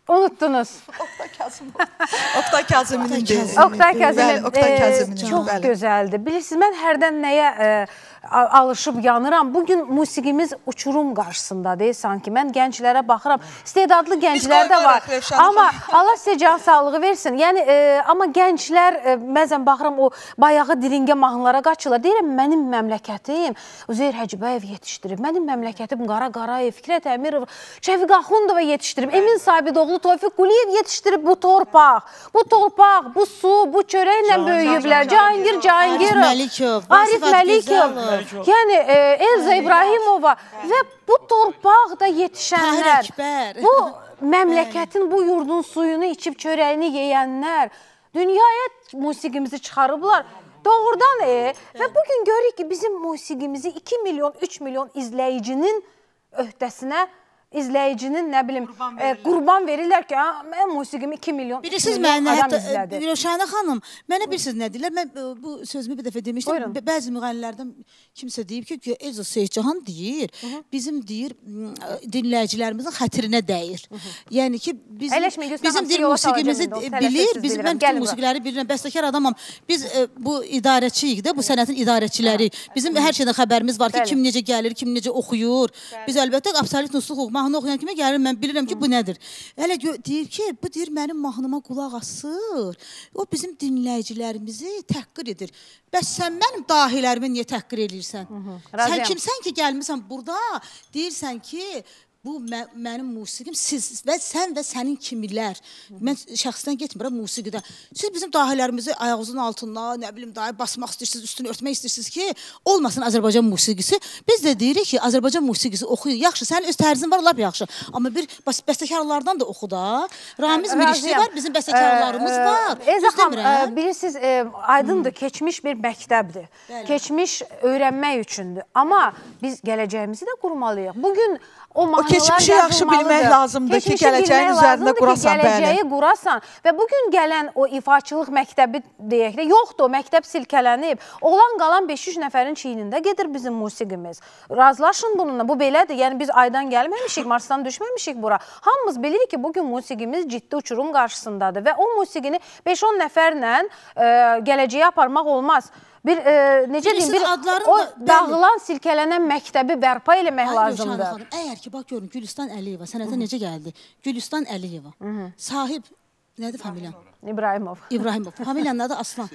Unuttunuz. Oktay Kazımov. Oktay Kazıminin deyil. Oktay Kazımov. Oktay Kazıminin. Çox gözəldir. Bilirsiniz, mən hərdən nəyə e, alışıb yanıram. Bugün musiqimiz uçurum qarşısındadır. Sanki mən gənclərə baxıram. İstedadlı gənclər də var. Amma Allah sizə can sağlığı versin. Yəni, e, amma gənclər, e, məzən baxıram, o bayağı diringə mahnılara qaçırlar. Deyirəm, mənim məmləkətim Üzeyir Hacıbayev yetişdirib. Mənim məmləkətim Qara Qarayev, Fikrət Əmirov, Şəfiq Axundova yetişdirib. Emin Sabidoğlu, Tofiq Quliyev yetişdirib bu torpaq. Bu torpaq, bu su, bu çörəklə böyüyüblər. Cahangir Cahangirov, Arif Məlikov, yəni e, Elza İbrahimova və bu torpaqda yetişənlər, bu məmləkətin, bu yurdun suyunu içib çörəyini yeyənlər dünyaya musiqimizi çıxarıblar. Doğrudan e, və bugün görürük ki, bizim musiqimizi iki milyon, üç milyon izləyicinin öhdəsinə, izləyicinin, nə bilim, qurban verirlər, e, qurban verirlər ki, mən musiqimi iki milyon, üç milyon adam izlədi. Rövşənə xanım, mənə bilirsiniz nə deyirlər? Mən bu sözümü bir dəfə demişdim. Bəzi müğənnilərdən kimsə deyib ki, Elza Seyidcahan deyir, bizim deyir, dinləyicilərimizin xətrinə dəyir. Yəni ki, bizim deyir, musiqimizi bilir, mən bütün musiqiləri bilirəm, bəstəkar adamam. Biz bu idarəçiyik də, bu sənətin idarəçiləri. Bizim hər şeydən xəbərimiz var ki, kim necə gəlir, kim necə oxuyur. Biz əlbəttə, absolut nusluq mahnı oxuyan kimi gəlir, mən bilirəm ki, bu nədir. Hələ deyir ki, bu deyir, mənim mahnıma qulaq asır. O bizim dinləyicilərimizi təhqir edir. Bəs sən mənim dahilərimi niyə təhqir edirsən? Sən kimsən ki, gəlmirsən burada, deyirsən ki, bu mənim musiqim, siz və sən və sənin kimilər. Mən şəxsdən getmirəm musiqidə. Siz bizim dahilərimizi ayağınızın altına, nə bilim, dahi basmaq istəyirsiniz, üstünü örtmək istəyirsiniz ki, olmasın Azərbaycan musiqisi. Biz də deyirik ki, Azərbaycan musiqisi oxuyun. Yaxşı, sənin öz tərzin var, lap yaxşı. Amma bir bəstəkarlardan da oxu da. Ramiz Mirişli var, bizim bəstəkarlarımız var. Elza xanım, bilirsiniz, aydındır, keçmiş bir məktəbdir. Keçmiş öyrənmək üçündür. Amma biz gələcəyimizi də qurmalıyıq. Bugün o mahnılar keçmişi yaxşı bilmək lazımdır ki, gələcəyin üzərində qurasan. Gələcəyi qurasan və bugün gələn o ifaçılıq məktəbi deyək də, yoxdur, o məktəb silkələnib. Olan qalan beş yüz nəfərin çiynində gedir bizim musiqimiz. Razılaşın bununla, bu belədir. Yəni biz aydan gəlməmişik, Marsdan düşməmişik bura. Hamımız bilirik ki, bugün musiqimiz ciddi uçurum qarşısındadır və o musiqini beş on nəfərlə gələcəyə aparmaq olmaz. Bir, e, necə deyim, bir o dağılan, silkələnən məktəbi bərpa eləmək lazımdır. Əgər ki, bax görün, Gülüstan Əliyeva, sənətə necə gəldi? Gülüstan Əliyeva, sahib, nədir familiyan? İbrahimov. İbrahimov, familiyanın adı Aslan.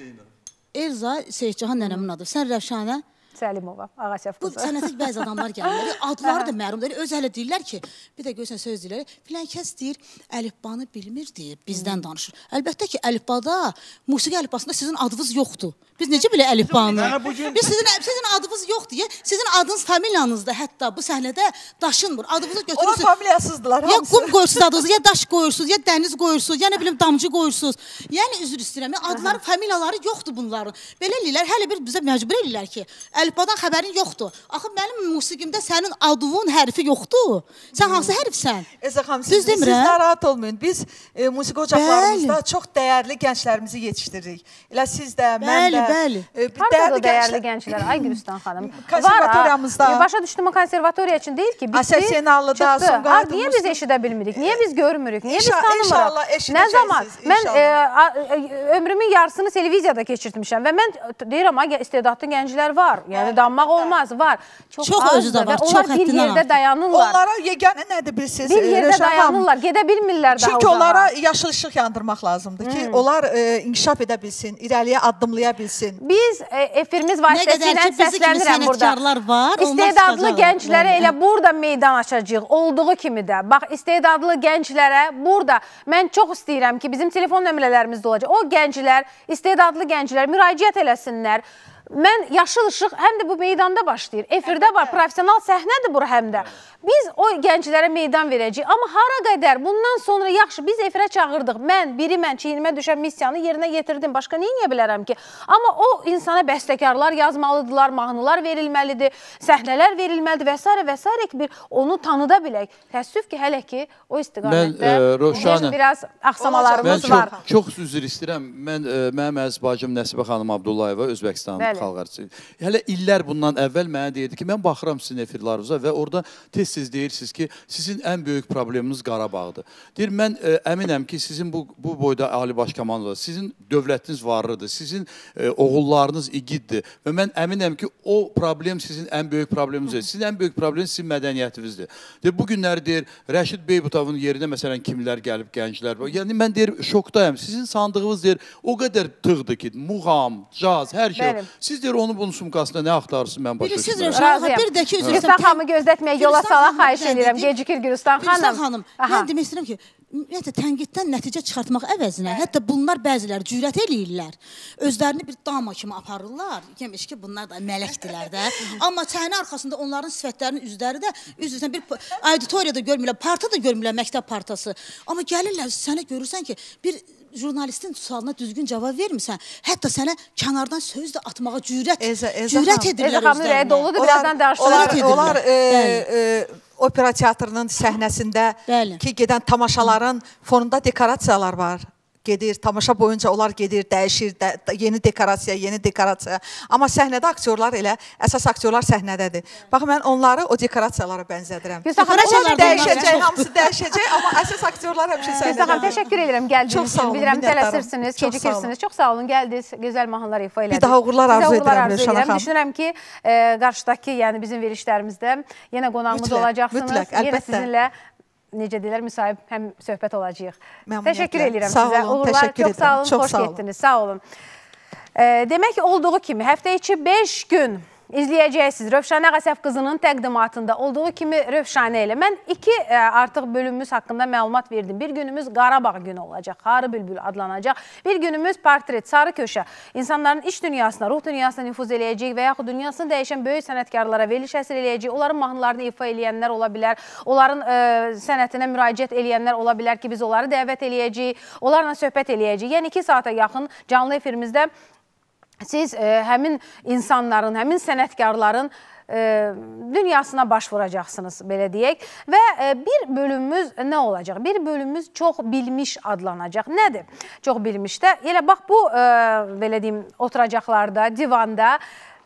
Elza Seyidcahan nənəmin adı. Sən Rəvşanə? Səlimova, Ağasəf qızı. Bu sənətə bəzi adamlar gəlirlər, adları da məlumdur. Öz hələ deyirlər ki, bir də görsən söz deyirlər, filan kəs deyir, əlifbanı bilmir deyir, bizdən danışır. Əlbəttə ki, əlifbada, musiqi əlifbasında sizin adınız yoxdur. Biz necə bilə əlifbanı? Biz sizin, sizin adınız yoxdur, ya, sizin adınız, familiyanızda hətta bu səhnədə daşınmır. Adınızı götürürsünüz. Ona familiyasızdılar hamısı. Ya qum qoyursunuz adınızı, ya daş qoyursunuz, ya dəniz qoyursunuz, ya nə bilim damcı qoyursunuz. Yəni, üzr istəyirəm, adları, familiyaları yoxdur bunların. Belə eləyirlər, hələ bir bizə məcbur eləyirlər ki, əlifbadan xəbərin yoxdur. Axı, mənim musiqimdə sənin adının hərfi yoxdur. Sən hansı hərfsən? Ezra xanım, siz, siz narahat olmayın. Biz e, musiqi ocaqlarımızda Bəli. çox dəyərli gənclərimizi yetişdiririk. Elə siz də, mən də. Bəli, e, dəyərli, dəyərli gənclər. Ay Gülüstan xanım. Konservatoriyamızda. Var, başa düşdüm, konservatoriya üçün deyil ki, bitti, Asesiyanallıda, çıxdı. Niyə biz eşidə bilmirik? Niyə biz görmürük? Niyə biz tanımırıq? İnşallah eşidəcəksiniz. Nə zaman? Mən e, ömrümün yarısını televiziyada keçirtmişəm və mən deyirəm, istedadlı gənclər var. Yəni, danmaq olmaz, var. Çox, çox özü də var, çox onlar bir yerdə dayanırlar. Onlara yeganə nədir bilirsiniz? Bir yerdə dayanırlar, gedə bilmirlər daha Çünki onlara yaşıl işıq yandırmaq lazımdır ki, hmm. onlar e, inkişaf edə bilsin, irəliyə addımlaya bilsin. Biz e, efirimiz vasitəsilə səslənirəm burada. Var, istedadlı gənclərə elə burada meydan açacağıq, olduğu kimi də. Bax, istedadlı gənclərə burada, mən çox istəyirəm ki, bizim telefon nömrələrimiz də olacaq. O gənclər, istedadlı gənclər müraciət eləsinlər. Mən yaşıl işıq həm də bu meydanda başlayır. Efirdə var, profesional səhnədir bura həm də. Biz o gənclərə meydan verəcəyik. Amma hara qədər bundan sonra yaxşı biz efirə çağırdıq. Mən, biri mən çiynimə düşən missiyanı yerinə yetirdim. Başqa neyə bilərəm ki? Amma o insana bəstəkarlar yazmalıdırlar, mahnılar verilməlidir, səhnələr verilməlidir və s. və s. ki, bir onu tanıda bilək. Təəssüf ki, hələ ki o istiqamətdə e, Rövşanə, biraz axsamalarımız mən var. Çox, çox üzr istəyirəm. Mən, e, mənim əziz bacım Nəsibə xanım Abdullayeva, Özbəkistanlı xalq artisti. Hələ illər bundan əvvəl mənə deyirdi ki, mən baxıram sizin efirlarınıza və orada tez-tez deyirsiniz ki, sizin ən böyük probleminiz Qarabağdır. Deyir, mən ə, əminəm ki, sizin bu, bu boyda Ali Baş Komandoda, sizin dövlətiniz varlıdır, sizin ə, oğullarınız igiddir və mən əminəm ki, o problem sizin ən böyük probleminizdir. Sizin ən böyük probleminiz sizin mədəniyyətinizdir. Deyir, bu günləri deyir, Rəşid Beybutovun yerinə məsələn kimlər gəlib, gənclər var. Yəni, mən deyir, şokdayım. Sizin sandığınız deyir, o qədər tığdır ki, muğam, caz, hər şey. Bəli. Siz deyir, onu bunun sumkasında nə axtarırsınız, mən başa düşürəm. Bir də ki, Gülistan xanımı gözlətməyə yola salaq, xahiş edirəm. Gecikir Gülistan xanım. Gülistan xanım, mən demək istəyirəm ki, ümumiyyətlə, tənqiddən nəticə çıxartmaq əvəzinə, hətta bunlar bəziləri cürət eləyirlər. Özlərini bir dama kimi aparırlar. Yemiş ki, bunlar da mələkdirlər də. Amma çəyini arxasında onların sifətlərinin üzləri də, üz-üzrə bir auditoriyada görmürlər, parta da görmürlər, məktəb partası. Amma gəlirlər, sənə görürsən ki, bir jurnalistin sualına düzgün cavab vermirsən, hətta sənə kənardan söz də atmağa cürət, cürət edirlər özlərinə. Doludur, birazdan danışırlar. Onlar opera teatrının səhnəsində ki, gedən tamaşaların fonunda dekorasiyalar var. Gedir, tamaşa boyunca onlar gedir, dəyişir, də, yeni dekorasiya, yeni dekorasiya. Amma səhnədə aktyorlar elə, əsas aktyorlar səhnədədir. Baxın, mən onları o dekorasiyalara bənzədirəm. Onlar dəyişəcək, hamısı dəyişəcək, amma əsas aktyorlar həmişə səhnədədir. Gülistan xanım, təşəkkür edirəm gəldiyiniz üçün. Bilirəm, tələsirsiniz, gecikirsiniz. Çox sağ olun, gəldiniz, gözəl mahnılar ifa elədiniz. Bir daha uğurlar arzu edirəm, Rövşənə xanım. Düşünürəm ki, qarşıdakı, yəni bizim verişlərimizdə yenə qonağımız olacaqsınız. Yenə sizinlə necə deyirlər, müsahib həm söhbət olacaq. Təşəkkür edirəm sizə. Uğurlar, çox sağ olun, xoş getdiniz. Sağ olun. Demək ki, olduğu kimi, həftə içi beş gün izləyəcəksiniz Rövşənə Ağasəf qızının təqdimatında olduğu kimi Rövşənə ilə. Mən iki artıq bölümümüz haqqında məlumat verdim. Bir günümüz Qarabağ günü olacaq, Xarı Bülbül adlanacaq. Bir günümüz portret, Sarı Köşə. İnsanların iç dünyasına, ruh dünyasına nüfuz eləyəcək və yaxud dünyasını dəyişən böyük sənətkarlara veriliş əsr eləyəcək. Onların mahnılarını ifa eləyənlər ola bilər. Onların ə, sənətinə müraciət eləyənlər ola bilər ki, biz onları dəvət eləyəcəyik. Onlarla söhbət eləyəcəyik. Yəni iki saata yaxın canlı efirimizdə siz e, həmin insanların, həmin sənətkarların e, dünyasına baş vuracaqsınız, belə deyək. Və e, bir bölümümüz nə olacaq? Bir bölümümüz çox bilmiş adlanacaq. Nədir? Çox bilmişdə. Elə bax bu, e, belə deyim, oturacaqlarda, divanda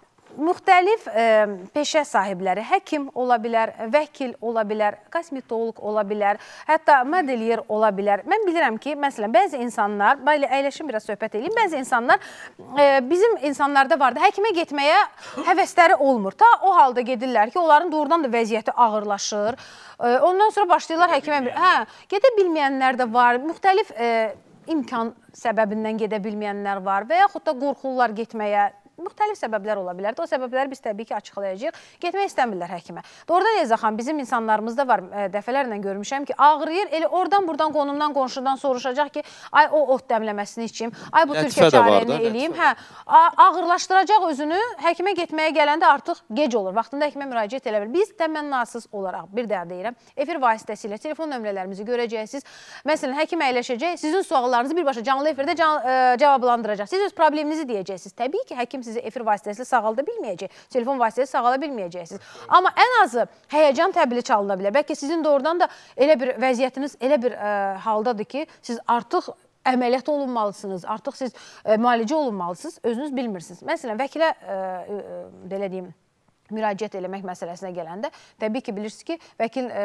müxtəlif e, peşə sahibləri, həkim ola bilər, vəkil ola bilər, kosmetolog ola bilər, hətta modelyer ola bilər. Mən bilirəm ki, məsələn, bəzi insanlar, belə əyləşin biraz söhbət edeyim, bəzi insanlar, e, bizim insanlarda vardı, həkimə getməyə həvəsləri olmur. Ta o halda gedirlər ki, onların doğrudan da vəziyyəti ağırlaşır. E, ondan sonra başlayırlar həkimə, hə, gedə bilməyənlər də var, müxtəlif e, imkan səbəbindən gedə bilməyənlər var və yaxud da qorxurlar getməyə. Müxtəlif səbəblər ola bilər. O səbəbləri biz təbii ki, açıqlayacağıq. Getmək istəmirlər həkimə. Doğrudan Elza xan, bizim insanlarımızda var, dəfələrlə görmüşəm ki, ağrıyır, elə oradan, buradan, qonumdan, qonşudan soruşacaq ki, ay o ot dəmləməsini içeyim, ay bu türkə çarəni eləyim. Hə, ağırlaşdıracaq özünü, həkimə getməyə gələndə artıq gec olur. Vaxtında həkimə müraciət elə bilir. Biz təmənnasız olaraq, bir daha deyirəm, efir vasitəsilə telefon nömrələrimizi görəcəksiniz. Məsələn, həkim əyləşəcək, sizin suallarınızı birbaşa canlı efirdə can, ə, cavablandıracaq. Siz öz probleminizi deyəcəksiniz. Təbii ki, həkim sizi efir vasitəsilə sağalda bilməyəcək, telefon vasitəsilə sağala bilməyəcəksiniz. Amma ən azı həyəcan təbili çalına bilər. Bəlkə sizin doğrudan da elə bir vəziyyətiniz elə bir ə, haldadır ki, siz artıq əməliyyat olunmalısınız, artıq siz ə, müalicə olunmalısınız, özünüz bilmirsiniz. Məsələn, vəkilə ə, ə, belə deyim, müraciət eləmək məsələsinə gələndə, təbii ki, bilirsiniz ki, vəkil, ə,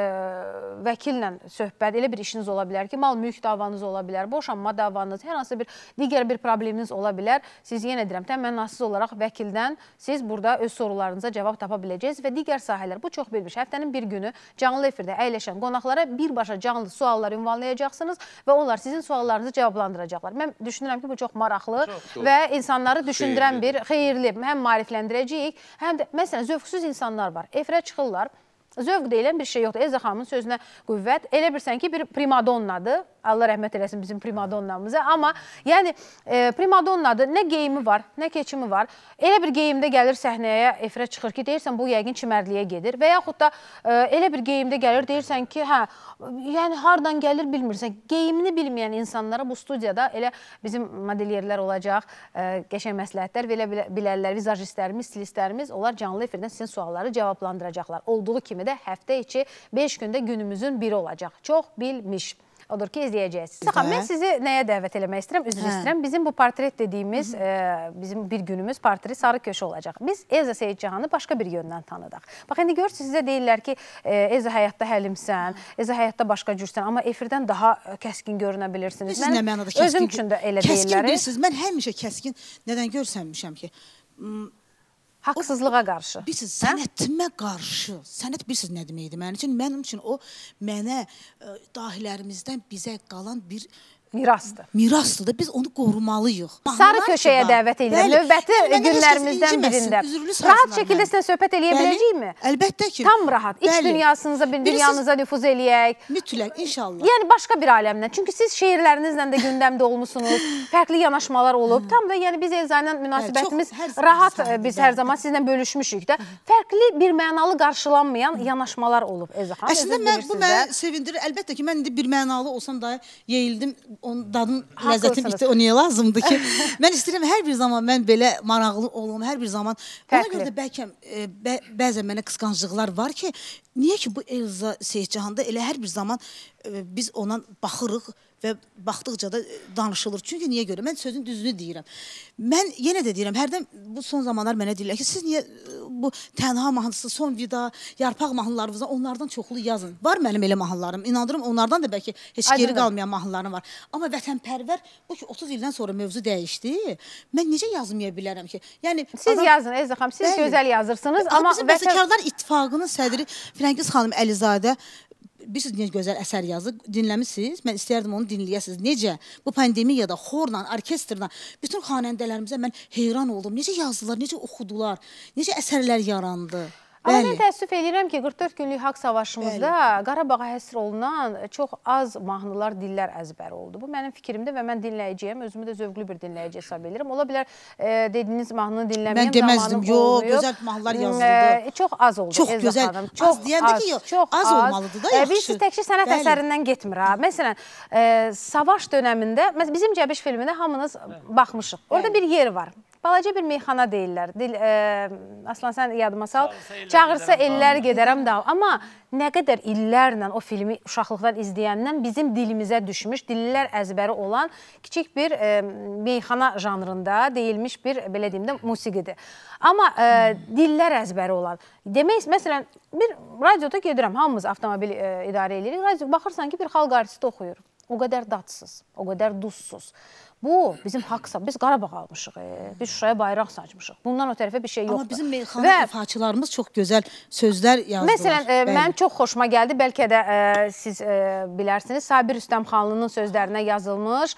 vəkillə söhbət, elə bir işiniz ola bilər ki, mal-mülk davanız ola bilər, boşanma davanız, hər hansı bir digər bir probleminiz ola bilər. Siz yenə deyirəm, təmənnasız olaraq vəkildən siz burada öz sorularınıza cavab tapa biləcəksiniz və digər sahələr, bu çox bilmiş. Həftənin bir günü canlı efirdə əyləşən qonaqlara birbaşa canlı suallar ünvanlayacaqsınız və onlar sizin suallarınızı cavablandıracaqlar. Mən düşünürəm ki, bu çox maraqlı çox, çox və insanları düşündürən xeyirli. bir xeyirli, həm maarifləndirəcəyik, həm də, məsələn, zövqsüz insanlar var. Efirə çıxırlar. Zövq deyilən bir şey yoxdur. Elza xanımın sözünə qüvvət. Elə bilsən ki, bir primadonnadır. Allah rəhmət eləsin bizim primadonnamıza. Amma yəni e, primadonnadır. Nə geyimi var, nə keçimi var. Elə bir geyimdə gəlir səhnəyə, efirə çıxır ki, deyirsən bu yəqin çimərliyə gedir. Və yaxud da e, elə bir geyimdə gəlir, deyirsən ki, hə, yəni hardan gəlir bilmirsən. Geyimini bilməyən insanlara bu studiyada elə bizim modelyerlər olacaq, e, qəşəng məsləhətlər verə bilərlər, vizajistlərimiz, stilistlərimiz, onlar canlı efirdən sizin sualları cavablandıracaqlar. Olduğu kimi də həftə içi beş gündə günümüzün biri olacaq. Çox bilmiş. Odur ki, izləyəcəksiniz. Saxam, mən sizi nəyə dəvət eləmək istəyirəm, üzr istəyirəm. Bizim bu portret dediyimiz, bizim bir günümüz portreti Sarı Köşə olacaq. Biz Elza Seyidcahanı başqa bir yöndən tanıdıq. Bax, indi görürsünüz, sizə deyirlər ki, Elza həyatda həlimsən, Elza həyatda başqa cürsən, amma efirdən daha kəskin görünə bilirsiniz. Siz nə mənada kəskin? Özüm üçün də elə deyirlər. Kəskin bilirsiniz, mən həmişə kəskin nədən görsənmişəm ki, haqsızlığa qarşı. Bilirsiniz, sənətimə qarşı, sənət bilirsiniz nə deməkdir mənim üçün? Mənim üçün o, mənə dahilərimizdən bizə qalan bir mirasdır. Mirasdır da biz onu qorumalıyıq. Sarı Köşəyə dəvət edirəm. Növbəti günlərimizdən birində. Rahat şəkildə sizlə söhbət eləyə biləcəyik mi? Əlbəttə ki. Tam rahat. İç dünyasınıza, dünyanıza nüfuz eləyək. Mütləq, inşallah. Yəni, başqa bir aləmdən. Çünki siz şeirlərinizlə də gündəmdə olmuşsunuz. Fərqli yanaşmalar olub. Tam da yəni biz Elza ilə münasibətimiz rahat, biz hər zaman sizinlə bölüşmüşük də. Fərqli bir mənalı qarşılanmayan yanaşmalar olub Elza xanım. Əslində, bu mənə sevindirir. Əlbəttə ki, mən indi bir mənalı olsam da yeyildim. Onun dadın ləzzətim işte o niyə lazımdır ki? Mən istəyirəm hər bir zaman mən belə maraqlı olum, hər bir zaman. Ona görə də bəlkə bəzən mənə qısqanclıqlar var ki, niyə ki bu Elza Seyidcahanda elə hər bir zaman biz ona baxırıq və baxdıqca da danışılır. Çünki niyə görə? Mən sözün düzünü deyirəm. Mən yenə də deyirəm, hərdən bu son zamanlar mənə deyirlər ki, siz niyə bu tənha mahnısı, son vida, yarpaq mahnılarınızdan onlardan çoxlu yazın. Var mənim elə mahnılarım. İnandırım, onlardan da bəlkə heç geri qalmayan mahnılarım var. Amma vətənpərvər, bu ki otuz ildən sonra mövzu dəyişdi. Mən necə yazmaya bilərəm ki? Yəni siz yazın Elza xanım, siz gözəl yazırsınız. Amma bizim Bəstəkarlar İttifaqının sədri Firəngiz xanım Əlizadə bilirsiniz necə gözəl əsər yazıb, dinləmişsiniz. Mən istəyərdim onu dinləyəsiniz. Necə? Bu pandemiyada xorla, orkestrla bütün xanəndələrimizə mən heyran oldum. Necə yazdılar, necə oxudular, necə əsərlər yarandı. Amma mən təəssüf edirəm ki, qırx dörd günlük haqq savaşımızda Qarabağa həsr olunan çox az mahnılar, dillər əzbəri oldu. Bu mənim fikrimdir və mən dinləyəcəyəm, özümü də zövqlü bir dinləyici hesab edirəm. Ola bilər dediyiniz mahnını dinləməyəm, mən deməzdim, yox, gözəl mahnılar yazıldı. Çox az oldu. Çox gözəl, az deyəndə ki, yox, az olmalıdır da, yaxşı. Biz təkcə sənət əsərindən getmir ha. Məsələn, savaş dönəmində, bizim Cəbiş filminə hamınız baxmışıq. Orada bir yer var. Balaca bir meyxana deyirlər. Aslan, sən yadıma sal. Çağırsa ellər gedərəm da. Amma nə qədər illərlə o filmi uşaqlıqdan izləyəndən bizim dilimizə düşmüş, dillər əzbəri olan kiçik bir meyxana janrında deyilmiş bir, belə deyim də, musiqidir. Amma dillər əzbəri olan. Demək, məsələn, bir radioda gedirəm, hamımız avtomobil idarə edirik. Baxırsan ki, bir xalq artisti oxuyur. O qədər dadsız, o qədər duzsuz. Bu, bizim haqsa, biz Qarabağ almışıq, biz Şuşaya bayraq saçmışıq. Bundan o tərəfə bir şey yoxdur. Amma bizim meyxana ifaçılarımız çox gözəl sözlər yazdılar. Məsələn, mən çox xoşuma gəldi, bəlkə də siz bilərsiniz, Sabir Rüstəmxanlının sözlərinə yazılmış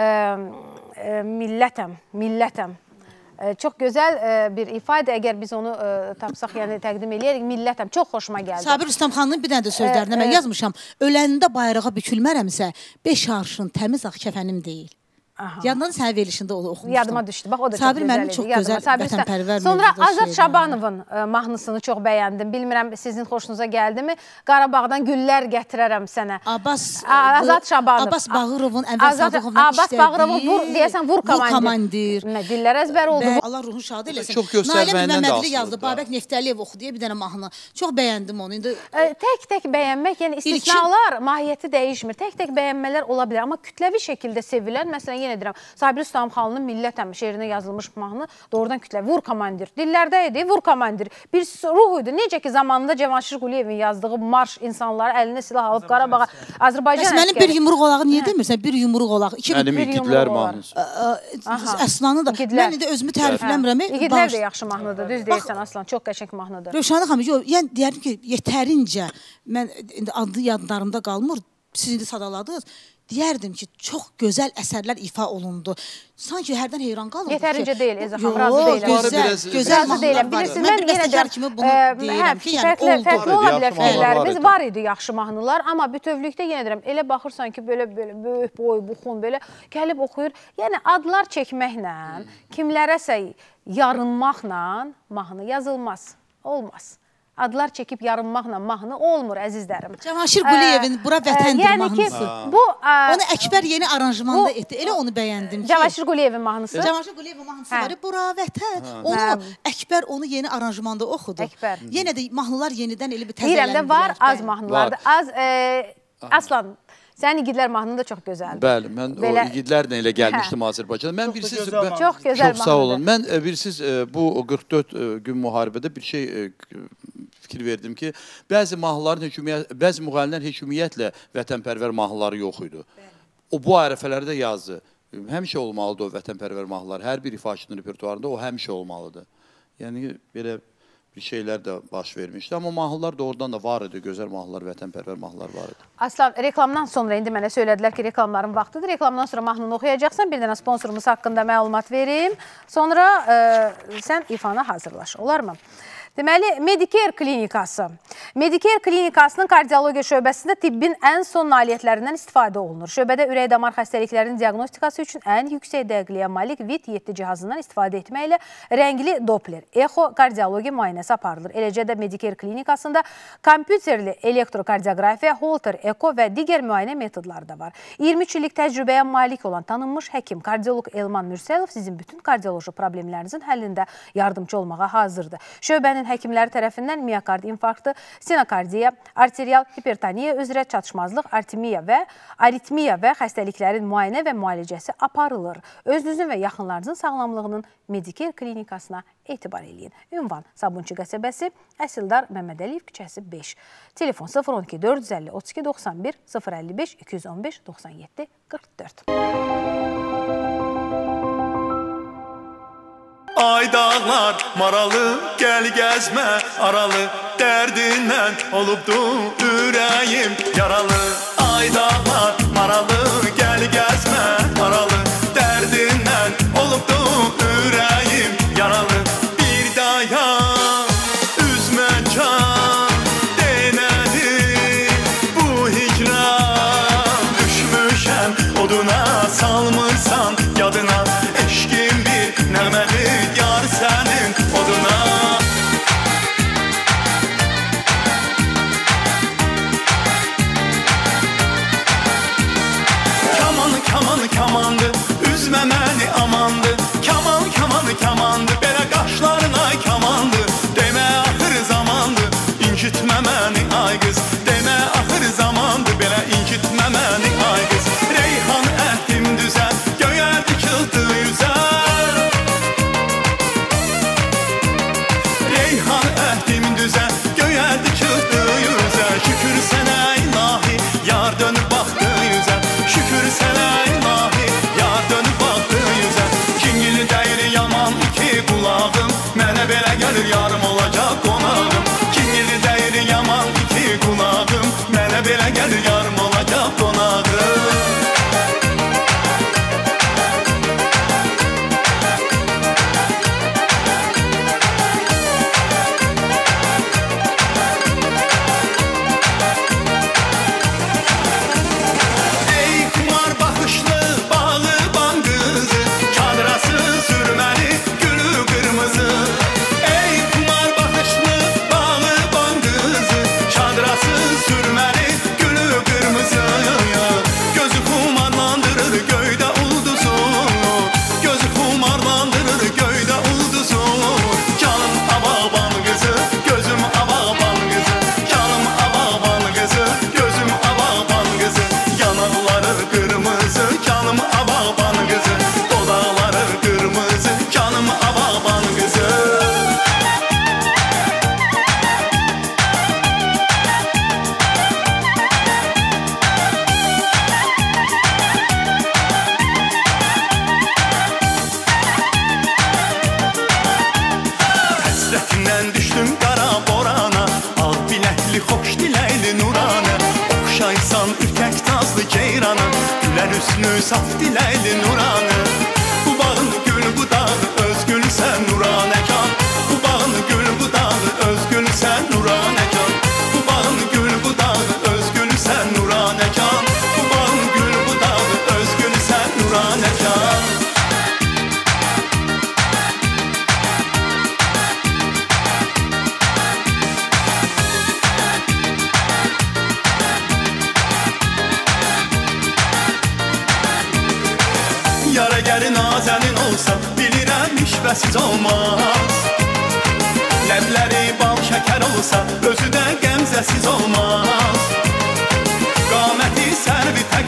millətəm, millətəm. Çox gözəl bir ifadə, əgər biz onu tapsaq, yəni təqdim eləyərik, millətəm, çox xoşuma gəldi. Sabir Rüstəmxanlının bir dənə də sözlərinə mən yazmışam, öləndə bayrağa bükülmərəmsə, beş arşın təmiz ağ kəfənim deyil. Yadından sənə verilişində onu oxumuşdum. Yadıma düşdü. Bax, o da çox gözəl idi. Çox gözəl vətənpərvər. Sonra Azad Şabanovun mahnısını çox bəyəndim. Bilmirəm, sizin xoşunuza gəldi mi? Qarabağdan güllər gətirərəm sənə. Azad Şabanov. Abbas Bağırovun, Ənvər Sadıqovla Abbas Bağırovun, deyəsən, vur komandir. Dillər əzbəri oldu. Allah ruhunu şad eləsin. Çox göstərməyindən də asılıdır. yazdı. Babək Neftəliyev oxu deyə bir dənə mahnı. Çox bəyəndim onu. Tək-tək bəyənmək, yəni istisnalar mahiyyəti dəyişmir. Tək-tək bəyənmələr ola bilər. Amma kütləvi şəkildə sevilən, məsələn, edirəm. Sabir Rüstəmxanlının millətəm şeirinə yazılmış mahnı doğrudan kütlə. Vur komandir. Dillərdə idi, vur komandir. Bir ruh idi. Necə ki, zamanında Cavanşir Quliyevin yazdığı marş insanları əlinə silah alıb Qarabağa, Azərbaycan əskəri. Mənim bir yumruq olağı niyə demirsən? Bir yumruq olağı. Mənim igidlər mahnısı. Əslanı da. Mən indi özümü tərifləmirəm. İgidlər də yaxşı mahnıdır. Düz deyirsən, Aslan. Çox qəşəng mahnıdır. Rövşanə xanım, yox, yəni deyərdim ki, yetərincə mən indi adı yadlarımda qalmır. Siz indi sadaladınız. Deyərdim ki, çox gözəl əsərlər ifa olundu. Sanki hərdən heyran qalırdı ki... Yetərincə deyil, Elza xanım, razı deyiləm. Gözəl mahnılar var. Mən bəstəkar kimi bunu deyirəm ki, yəni oldu. Fərqli ola bilər fikirlərimiz var idi, yaxşı mahnılar. Amma bütövlükdə yenə deyirəm, elə baxırsan ki, belə böyük boy, buxun, belə gəlib oxuyur. Yəni, adlar çəkməklə, kimlərəsə yarınmaqla mahnı yazılmaz, olmaz. Adlar çəkib yarınmaqla mahnı olmur, əzizlərim. Cavanşir Quliyevin Bura vətəndir mahnısı. Onu Əkbər yeni aranjmanda etdi. Elə onu bəyəndim ki. Cavanşir Quliyevin mahnısı. Cavanşir Quliyevin mahnısı var. Bura vətən. Onu Əkbər onu yeni aranjmanda oxudu. Əkbər. Yenə də mahnılar yenidən elə bir təzələndilər. Deyirəm də var, az mahnılardır. Az, Aslan, Sənin İgidlər mahnın da çox gözəldir. Bəli, mən Belə... o İgidlərlə elə gəlmişdim Azərbaycana. Mən bir siz mən... çox gözəl çox sağ olun. Mən bir siz bu qırx dörd gün müharibədə bir şey fikir verdim ki, bəzi mahnıların hökumiyyət, bəzi müğənnilər hökumiyyətlə vətənpərvər mahnıları yox idi. O bu ərəfələrdə yazdı. Həmişə olmalıdır o vətənpərvər mahnılar. Hər bir ifaçının repertuarında o həmişə olmalıdır. Yəni belə bir şeylər də baş vermişdi. Amma mahnılar da oradan da var idi. Gözəl mahnılar, vətənpərvər mahnılar var idi. Aslan, reklamdan sonra indi mənə söylədilər ki, reklamların vaxtıdır. Reklamdan sonra mahnını oxuyacaqsan. Bir dənə sponsorumuz haqqında məlumat verim. Sonra ə, sən ifana hazırlaş. Olar mı? Deməli, Medicare klinikası. Medicare klinikasının kardiologiya şöbəsində tibbin ən son nailiyyətlərindən istifadə olunur. Şöbədə ürək-damar xəstəliklərinin diaqnostikası üçün ən yüksək dəqiqliyə malik V I T yeddi cihazından istifadə etməklə rəngli Doppler, exo kardiologiya müayinəsi aparılır. Eləcə də Medicare klinikasında kompüterli elektrokardiografiya, Holter, eko və digər müayinə metodları da var. iyirmi üç illik təcrübəyə malik olan tanınmış həkim, kardioloq Elman Mürsəlov sizin bütün kardioloji problemlərinizin həllində yardımcı olmağa hazırdır. Şöbənin həkimləri tərəfindən miokard infarktı, stenokardiya, arterial hipertoniya üzrə çatışmazlıq, artemiya və aritmiya və xəstəliklərin müayinə və müalicəsi aparılır. Özünüzün və yaxınlarınızın sağlamlığının Medicare klinikasına etibar edin. Ünvan Sabunçu qəsəbəsi, Əsildar Məmmədəliyev küçəsi beş. Telefon sıfır on iki dörd yüz əlli otuz iki doxsan bir, sıfır əlli beş iki yüz on beş doxsan yeddi qırx dörd. Ay dağlar maralı, gəl gəzmə aralı, dərdindən olubdu ürəyim yaralı. Ay dağlar maralı, gəl gəzmə aralı, dərdindən olubdu ürəyim yaralı. Bir dayan, üzmə can, denədir bu hicran. Düşmüşəm oduna, salmırsan yadına, eşkim bir nəğmədir yar sənin oduna. Kaman, kaman, kamandı, üzmə məni amandı. Kaman, kaman, kamandı, belə qaşlarına kamandı. Demə axır zamandı, incitmə məni ay qız. Demə axır zamandı, belə incitmə məni ay qız. Reyhan əhdim düzə, göyərdi çıldı yüzə. Reyhan əhdim düzə, göyərdi çıldı yüzə. Şükür sənə ilahi, yar dönüb baxdı yüzə. Şükür sənə ilahi, yar dönüb baxdı yüzə. Kingili dəyir yaman iki qulağım, mənə belə gəlir yarım olacaq qonağım. Kingili dəyir yaman iki qulağım, mənə belə gəlir yarım olacaq qonağım. Saf diləyli nuranı, bu bağın gül budağı, öz gül sən nuranə can. Bu bağın gül budağı, öz gül sən nuranə can. Bu bağın gül budağı, öz gül sən nuranə can. Bu bağın gül budağı, öz gül sən nuranə can. Yara gəri nazənin olsa, bilirəm işvəsiz olmaz. Ləbləri bal şəkər olsa, özü də qəmzəsiz olmaz. Qaməti sərvi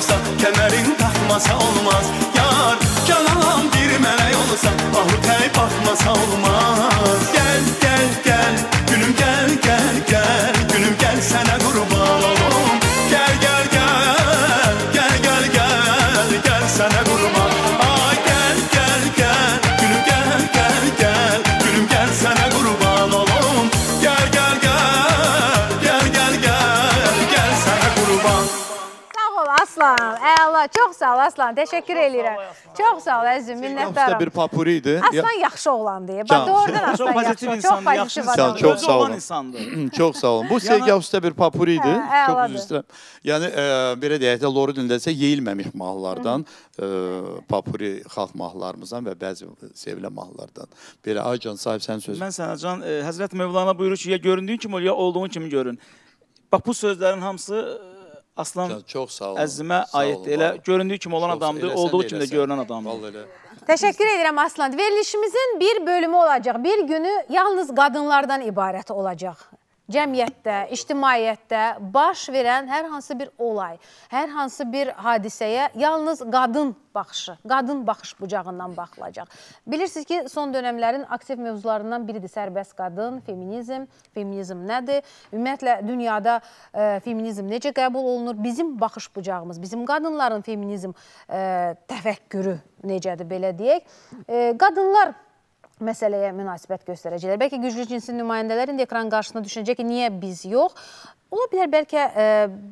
olsa, kəmərin taxmasa olmaz. Yar, cananam bir mələk olsa, ahutəy baxmasa olmaz. Gəl, gəl, gəl, günüm gəl, gəl, gəl, günüm gəl sənə qurban olum. Gəl, gəl, gəl, gəl, gəl, gəl, gəl sənə qurban. Ay, gəl, gəl, gəl, günüm gəl, gəl, gəl, günüm gəl sənə qurban olum. Gəl, gəl, gəl, gəl, gəl, gəl, gəl sənə qurban. Sağ ol Aslan, əla, çox sağ ol Aslan, təşəkkür edirəm. Çox sağ ol əzizim, minnətdaram. bir papuri idi. Aslan yaxşı oğlandı. Bax, doğrudan Aslan Çox yaxşı, pozitiv çox insandır, pozitiv yaxşı adam. Çox sağ olun. olan insandır. Çox sağ olun. Bu Sevgi Avus'ta bir papuri idi. Hə, Çox əladır. üzr istəyirəm. Yəni, e, belə deyək də, Lori dilindəsə yeyilməmiş mahnılardan, e, papuri xalq mahnılarımızdan və bəzi sevilən mahnılardan. Belə, Aycan sahib sən söz. Mən sənə can, e, Həzrət Mövlana buyurur ki, ya göründüyün kimi ol, ya olduğun kimi görün. Bax, bu sözlərin hamısı Aslan Çox sağ olun. əzizimə Sağ olun, aiddir. Elə var. göründüyü kimi olan Çox- adamdır, elə sən olduğu də kimi də eləsən. görünən adamdır. Vallahi elə. Təşəkkür edirəm Aslan. Verilişimizin bir bölümü olacaq. Bir günü yalnız qadınlardan ibarət olacaq. Cəmiyyətdə, ictimaiyyətdə baş verən hər hansı bir olay, hər hansı bir hadisəyə yalnız qadın baxışı, qadın baxış bucağından baxılacaq. Bilirsiniz ki, son dönəmlərin aktiv mövzularından biridir sərbəst qadın, feminizm, feminizm nədir? Ümumiyyətlə, dünyada e, feminizm necə qəbul olunur? Bizim baxış bucağımız, bizim qadınların feminizm e, təfəkkürü necədir, belə deyək. E, qadınlar məsələyə münasibət göstərəcəklər. Bəlkə güclü cinsin nümayəndələr indi ekran qarşısına düşünəcək ki, niyə biz yox? Ola bilər, bəlkə e,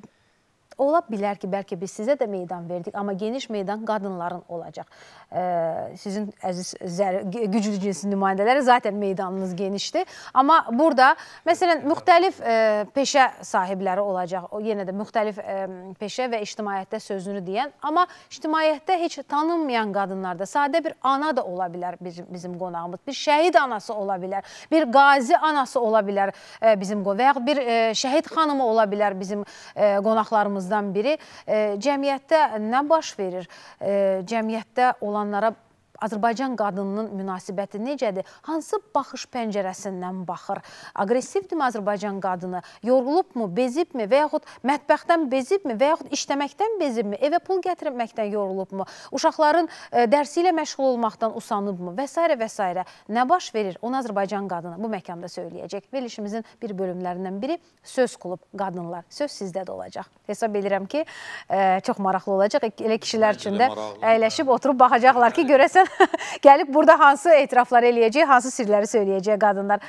ola bilər ki, bəlkə biz sizə də meydan verdik, amma geniş meydan qadınların olacaq. E, sizin əziz güclü cinsin nümayəndələri zaten meydanınız genişdir. Amma burada, məsələn, müxtəlif e, peşə sahibləri olacaq. O yenə də müxtəlif e, peşə və ictimaiyyətdə sözünü deyən, amma ictimaiyyətdə heç tanınmayan qadınlarda sadə bir ana da ola bilər bizim, bizim qonağımız. Bir şəhid anası ola bilər, bir qazi anası ola bilər e, bizim qonağımız və yaxud bir e, şəhid xanımı ola bilər bizim e, qonaqlarımızdan biri. E, cəmiyyətdə nə baş verir? E, cəmiyyətdə olanlara Azərbaycan qadınının münasibəti necədir? Hansı baxış pəncərəsindən baxır? Aqressivdirmi Azərbaycan qadını? Yorulubmu, bezibmi və yaxud mətbəxdən bezibmi və yaxud işləməkdən bezibmi? Evə pul gətirməkdən yorulubmu? Uşaqların e, dərsi ilə məşğul olmaqdan usanıbmı? Və s. və s. Nə baş verir? Onu Azərbaycan qadını bu məkanda söyləyəcək. Verilişimizin bir bölümlərindən biri Söz Klub Qadınlar. Söz sizdə də olacaq. Hesab edirəm ki, e, çox maraqlı olacaq. Elə kişilər üçün də əyləşib oturub baxacaqlar ki, görəsən gəlib burada hansı etiraflar eləyəcək, hansı sirləri söyləyəcək qadınlar.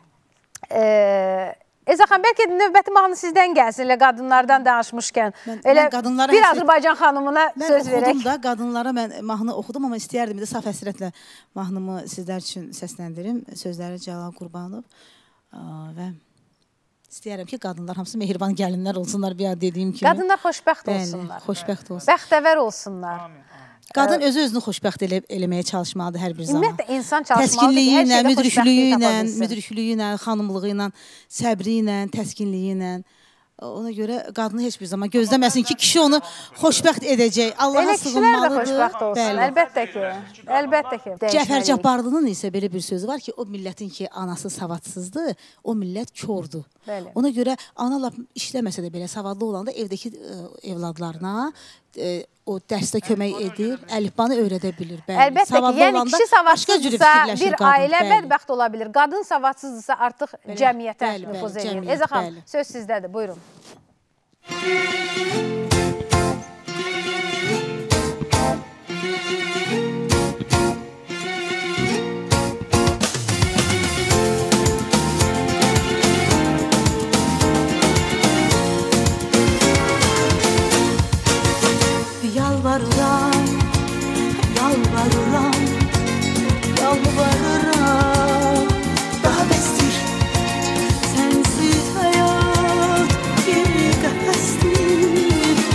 Ee, Eza xan, bəlkə növbəti mahnı sizdən gəlsin, elə qadınlardan danışmışkən. Mən, elə mən bir Azərbaycan xanımına mən söz verək. Mən oxudum da, qadınlara mən mahnı oxudum, amma istəyərdim bir də saf həsrətlə mahnımı sizlər üçün səsləndirim. Sözləri Cəlal Qurbanov və istəyərəm ki, qadınlar hamısı mehriban gəlinlər olsunlar, bir ad dediyim kimi. Qadınlar xoşbəxt Bəli, olsunlar. Xoşbəxt olsun. Bəxtəvər olsunlar. Qadın özü özünü xoşbəxt elə, eləməyə çalışmalıdır hər bir zaman. Ümumiyyətlə, insan çalışmalıdır. Təskinliyi ilə, Hər müdrikliyi ilə, şeydə müdrikliyi ilə, xanımlığı ilə, səbri ilə, təskinliyi ilə. Ona görə qadını heç bir zaman gözləməsin ki, kişi onu xoşbəxt edəcək. Allaha sığınmalıdır. Elə kişilər də xoşbəxt olsun. Əlbəttə ki. Əlbəttə ki. Cəfər Cabbarlının isə belə bir sözü var ki, o millətin ki, anası savadsızdır, o millət kordur. Bəli. Ona görə ana lap işləməsə də belə savadlı olanda evdəki ə, evladlarına ə, o dərsdə kömək edir, əlifbanı öyrədə bilir. Bəli. Əlbəttə savadlı ki, yəni kişi savadsızdırsa bir qadın, ailə bəli. bədbəxt ola bilir. Qadın savadsızdırsa artıq Bəli, cəmiyyətə bəli, nüfuz bəli, edir. cəmiyyət, Eza xan, bəli. söz sizdədir. Buyurun. Yalvarıram, yalvarıram, yalvarıram. Daha bəsdir, sənsiz həyat bir qəfəsdir.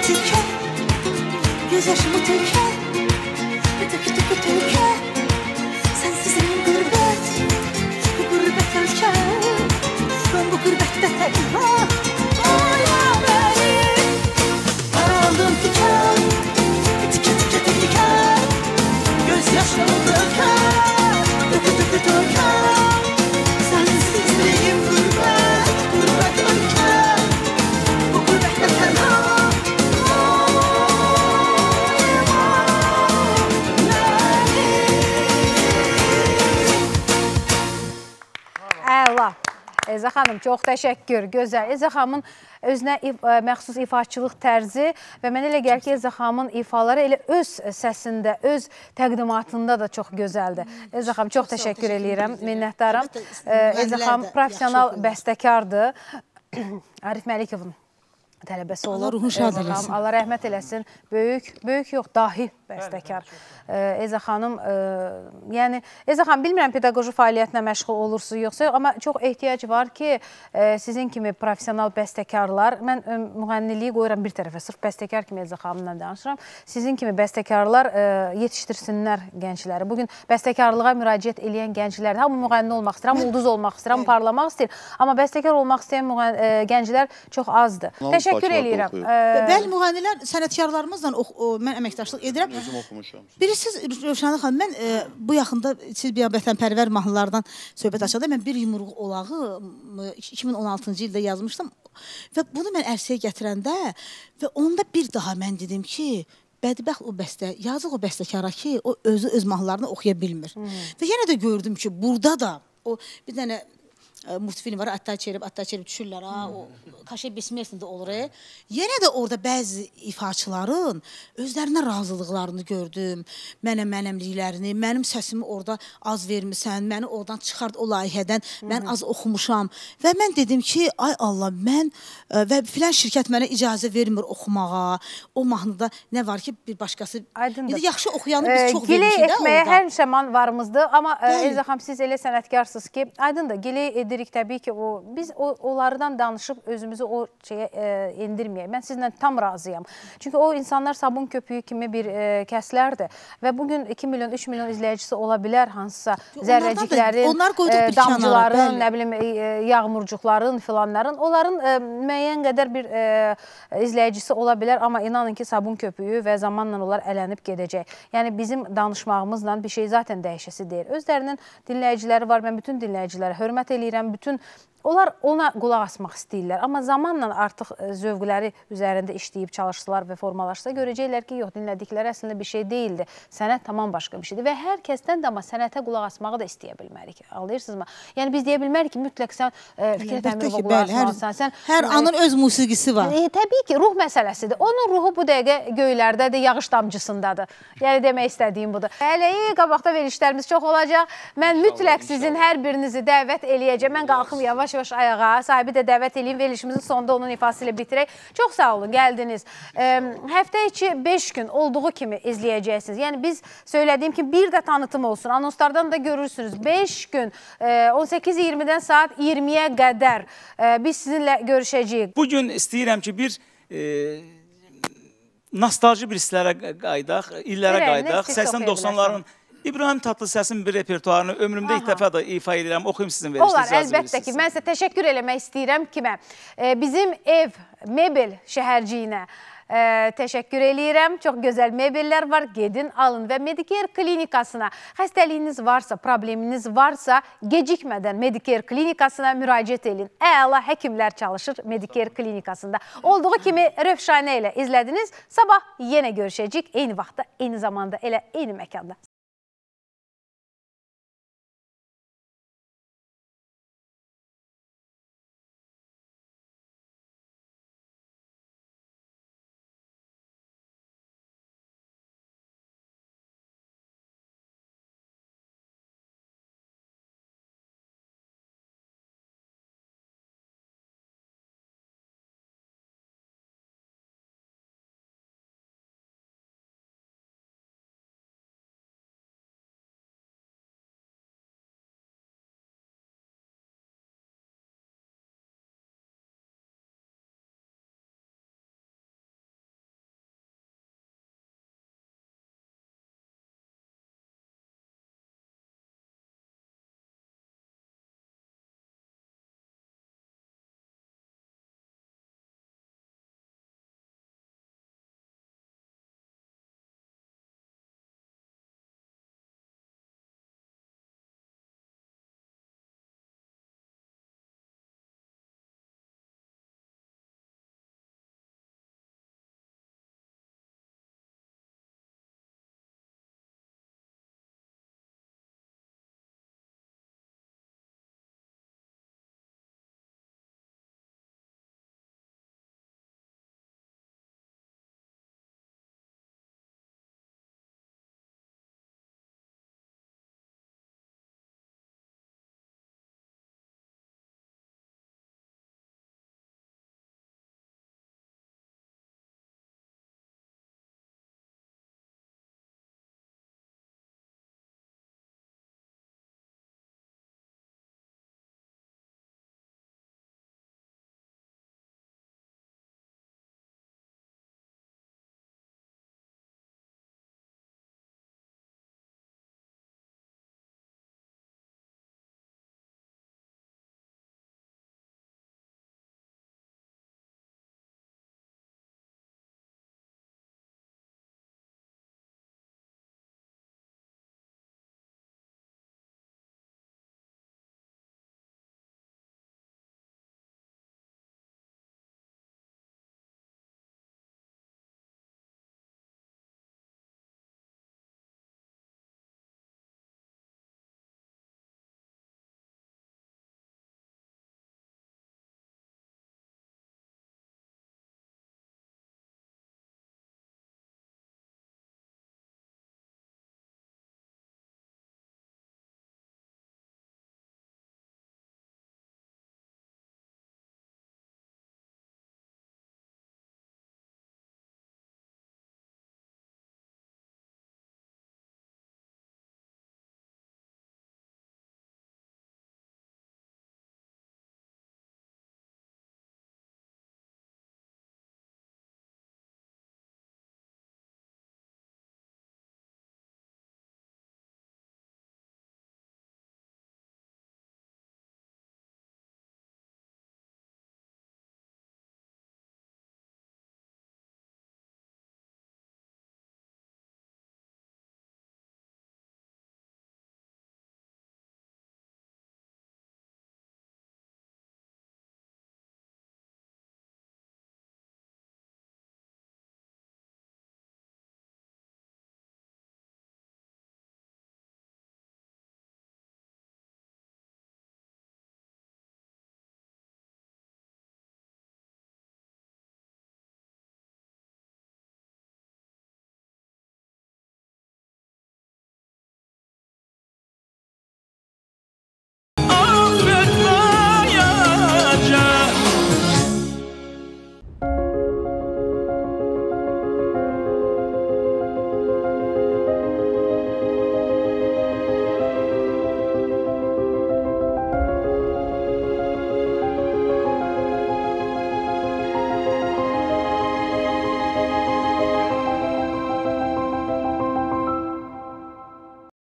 tükə, göz yaşımı tükə, tükə tükə tükə. Sensizim qürbət, bu qürbət ölkə, mən bu qürbətdə təkmə. Oyna məni, qaraldım tükə, tükə tükə tükə, göz yaşımı tükə, tükə tükə tükə. Sensizim qürbət, qürbət ölkə, bu qürbətdə təkmə. Əla. Ezə xanım, çox təşəkkür, gözəl. Ezə xanımın özünə if məxsus ifaçılıq tərzi və mənə elə gəlir ki, Ezə xanımın ifaları elə öz səsində, öz təqdimatında da çox gözəldir. Ezə xanım, çox təşəkkür eləyirəm, minnətdaram. Ezə xanım professional bəstəkardır. Arif Məlikovun tələbəsi olur. Allah ruhun şad eləsin. Allah rəhmət eləsin. Böyük, böyük yox, dahi bəstəkar. Ezə xanım, yəni Ezə xanım, bilmirəm pedaqoji fəaliyyətlə məşğul olursunuz yoxsa, amma çox ehtiyac var ki, sizin kimi professional bəstəkarlar, mən müğənniliyi qoyuram bir tərəfə, sırf bəstəkar kimi Ezə xanımla danışıram, sizin kimi bəstəkarlar yetişdirsinlər gəncləri. Bugün bəstəkarlığa müraciət eləyən gənclər, hamı müğənni olmaq istəyir, hamı ulduz olmaq istəyir, hamı parlamaq istəyir, amma bəstəkar olmaq istəyən gənclər çox azdır. Təşəkkür eləyirəm. Bəli, müğənnilər, sənətkarlarımızla mən əməkdaşlıq edirəm. Özüm oxumuşam. Bilirsiniz, Rövşənə xanım, mən e, bu yaxında siz bir vətənpərvər mahnılardan söhbət açanda mən bir yumruq olağı iki min on altıncı ildə yazmışdım və bunu mən ərsəyə gətirəndə və onda bir daha mən dedim ki, bədbəxt o bəstə, yazıq o bəstəkara ki, o özü öz mahnılarını oxuya bilmir. Hmm. Və yenə də gördüm ki, burada da o bir dənə multifilm var, Atay Çerib, Atay Çerib düşürlər, ha, o Kaşe Besmesində olur. E. Yenə də orada bəzi ifaçıların özlərinə razılıqlarını gördüm, mənə mənəmliklərini, mənim səsimi orada az vermirsən, məni oradan çıxart o layihədən, mən az oxumuşam. Və mən dedim ki, ay Allah, mən və filan şirkət mənə icazə vermir oxumağa, o mahnıda nə var ki, bir başqası, bir yaxşı oxuyanı biz çox vermişik də orada. Giley etməyə hər şəman varımızdır, amma Ezə xanım, siz elə sənətkarsınız ki, aydındır, giley edirik təbii ki, o, biz o, onlardan danışıb özümüzü o şeyə e, indirməyək. Mən sizinlə tam razıyam. Çünki o insanlar sabun köpüyü kimi bir e, kəslərdir və bugün iki milyon, üç milyon izləyicisi ola bilər hansısa zərrəciklərin, e, damcıların, nə bilim, e, yağmurcuqların, filanların, onların e, müəyyən qədər bir e, izləyicisi ola bilər, amma inanın ki, sabun köpüyü və zamanla onlar ələnib gedəcək. Yəni, bizim danışmağımızla bir şey zaten dəyişəsi deyil. Özlərinin dinləyiciləri var, mən bütün dinləyicilərə hörmət eləyirəm, bütün onlar ona qulaq asmaq istəyirlər. Amma zamanla artıq zövqləri üzərində işləyib çalışsalar və formalaşsa görəcəklər ki, yox, dinlədikləri əslində bir şey deyildi. Sənət tamam başqa bir şeydir və hər kəsdən də amma sənətə qulaq asmağı da istəyə bilmərik. Anlayırsınızmı? Yəni biz deyə bilmərik ki, mütləq sən Fikrət Əmirova qulaq asmalısan. Hər anın öz musiqisi var. E, təbii ki, ruh məsələsidir. Onun ruhu bu dəqiqə göylərdədir, yağış damcısındadır. Yəni demək istədiyim budur. Hələ qabaqda verilişlərimiz çox olacaq. Mən mütləq sizin hər birinizi dəvət eləyəcəm. Mən qalxım yavaş yavaş ayağa, sahibi də dəvət edeyim, verilişimizin sonunda onun ifası ilə bitirək. Çox sağ olun, gəldiniz. E, həftə içi beş gün olduğu kimi izləyəcəksiniz. Yəni biz söylədiyim ki, bir də tanıtım olsun. Anonslardan da görürsünüz. beş gün, e, on səkkiz iyirmidən saat iyirmiyə qədər e, biz sizinlə görüşəcəyik. Bugün istəyirəm ki, bir e, nostalji bir hisslərə qaydaq, illərə qaydaq. səksən doxsanların İbrahim Tatlısəsin bir repertuarını ömrümdə ilk dəfə də ifa edirəm, oxuyum sizin verirsiniz. Olar, əlbəttə ki, mən sizə təşəkkür eləmək istəyirəm kimə? E, bizim ev, mebel şəhərciyinə e, təşəkkür eləyirəm. Çox gözəl mebellər var, gedin, alın və Medicare klinikasına. Xəstəliyiniz varsa, probleminiz varsa, gecikmədən Medicare klinikasına müraciət edin. Əla həkimlər çalışır Medicare klinikasında. Olduğu kimi Rövşanə ilə izlədiniz. Sabah yenə görüşəcəyik, eyni vaxtda, eyni zamanda, elə eyni məkanda.